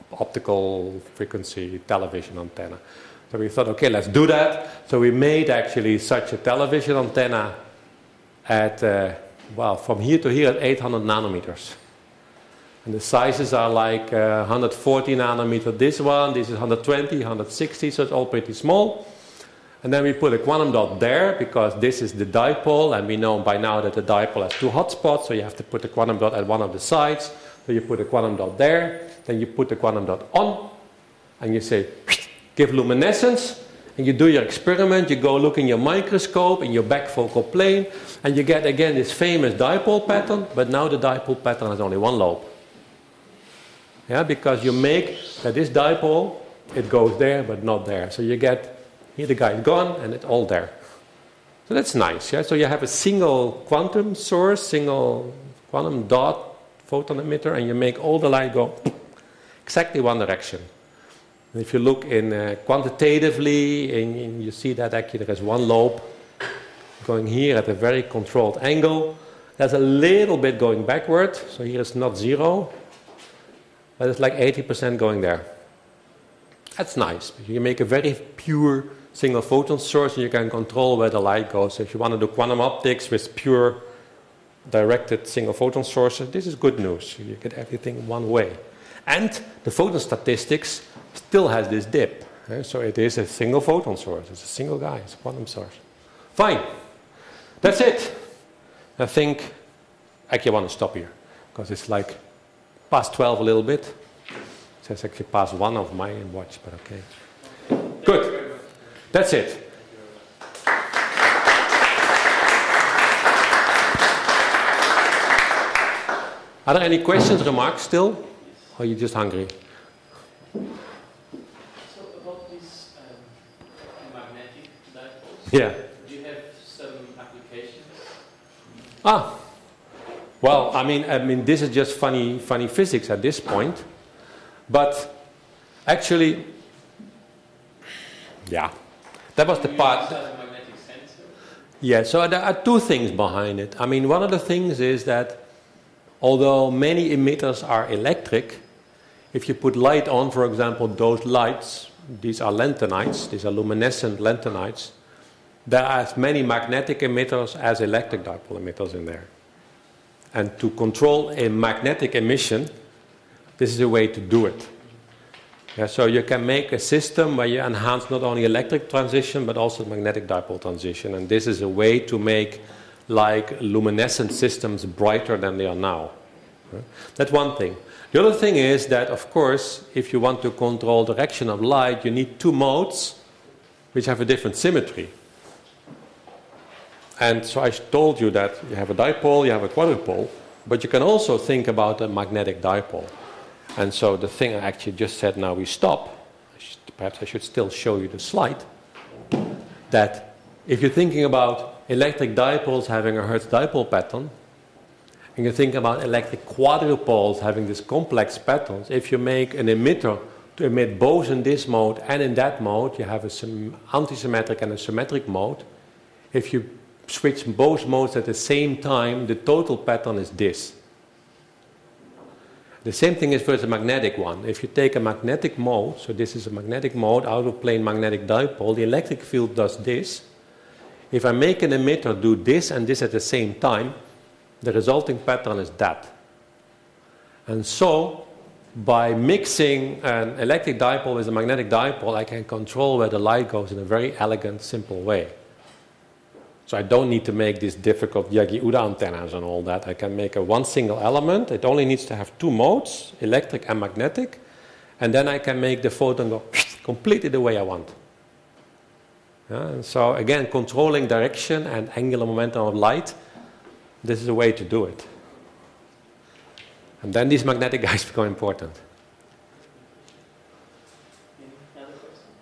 B: optical frequency television antenna. So we thought, okay, let's do that. So we made actually such a television antenna at, well, from here to here at 800 nanometers. And the sizes are like 140 nanometer, this is 120, 160, so it's all pretty small. And then we put a quantum dot there, because this is the dipole, and we know by now that the dipole has two hotspots, so you have to put the quantum dot at one of the sides. So you put a quantum dot there, then you put the quantum dot on, and you say, give luminescence, and you do your experiment, you go look in your microscope, in your back focal plane, and you get again this famous dipole pattern, but now the dipole pattern has only one lobe. Yeah, because you make that this dipole, it goes there, but not there. So you get, here the guy is gone, and it's all there. So that's nice, yeah? So you have a single quantum source, single quantum dot, photon emitter, and you make all the light go exactly one direction. And if you look in quantitatively, and you see that actually there is one lobe going here at a very controlled angle. There's a little bit going backward, so here it's not zero, but it's like 80% going there. That's nice. You make a very pure single photon source, and you can control where the light goes. So if you want to do quantum optics with pure directed single photon sources, this is good news. You get everything one way. And the photon statistics still has this dip. So it is a single photon source. It's a single guy. It's a quantum source. Fine. That's it. I think actually I want to stop here, because it's like past 12 a little bit. It says actually past 1 of my watch, but okay. Good. That's it. Are there any questions, remarks still? Or are you just hungry?
A: So about these magnetic dipoles,
B: Yeah.
A: do you have some applications?
B: Well, I mean, this is just funny physics at this point. But actually, yeah, that was the part.
A: Do you also have a magnetic sensor?
B: Yeah, so there are two things behind it. I mean, one of the things is that although many emitters are electric, if you put light on, for example, those lights, these are lanthanides, these are luminescent lanthanides, there are as many magnetic emitters as electric dipole emitters in there. And to control a magnetic emission, this is a way to do it. Yeah, so you can make a system where you enhance not only electric transition, but also magnetic dipole transition. And this is a way to make like luminescent systems brighter than they are now. That's one thing. The other thing is that, of course, if you want to control direction of light, you need two modes which have a different symmetry. And so I told you that you have a dipole, you have a quadrupole, but you can also think about a magnetic dipole. And so the thing I actually just said, now we stop, perhaps I should still show you the slide, that if you're thinking about electric dipoles having a Hertz dipole pattern, and you think about electric quadrupoles having this complex patterns, if you make an emitter to emit both in this mode and in that mode, you have an antisymmetric and a symmetric mode. If you switch both modes at the same time, the total pattern is this. The same thing is for the magnetic one. If you take a magnetic mode, so this is a magnetic mode, out of plane magnetic dipole, the electric field does this. If I make an emitter do this and this at the same time, the resulting pattern is that. And so, by mixing an electric dipole with a magnetic dipole, I can control where the light goes in a very elegant, simple way. So I don't need to make these difficult Yagi-Uda antennas and all that. I can make one single element. It only needs to have two modes, electric and magnetic. And then I can make the photon go completely the way I want. Yeah, and so again, controlling direction and angular momentum of light, this is a way to do it. And then these magnetic guys become important.
A: Any other questions?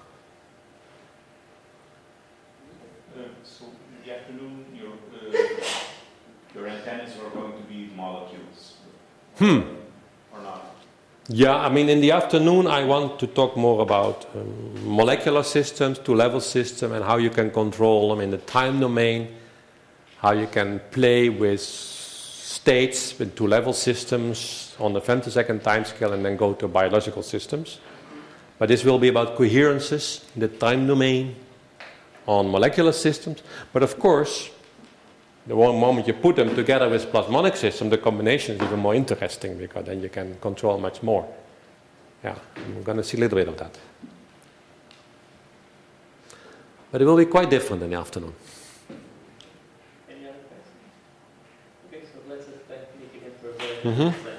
D: So in the afternoon, your antennas are going to be molecules. Or not?
B: Yeah, I mean, in the afternoon, I want to talk more about molecular systems, two-level system, and how you can control them in the time domain, how you can play with states with two-level systems on the femtosecond timescale and then go to biological systems. But this will be about coherences in the time domain on molecular systems. But of course, the one moment you put them together with plasmonic system, the combination is even more interesting because then you can control much more. Yeah, I'm going to see a little bit of that. But it will be quite different in the afternoon.
A: Any other questions? Okay, so let's expect Nick again for a very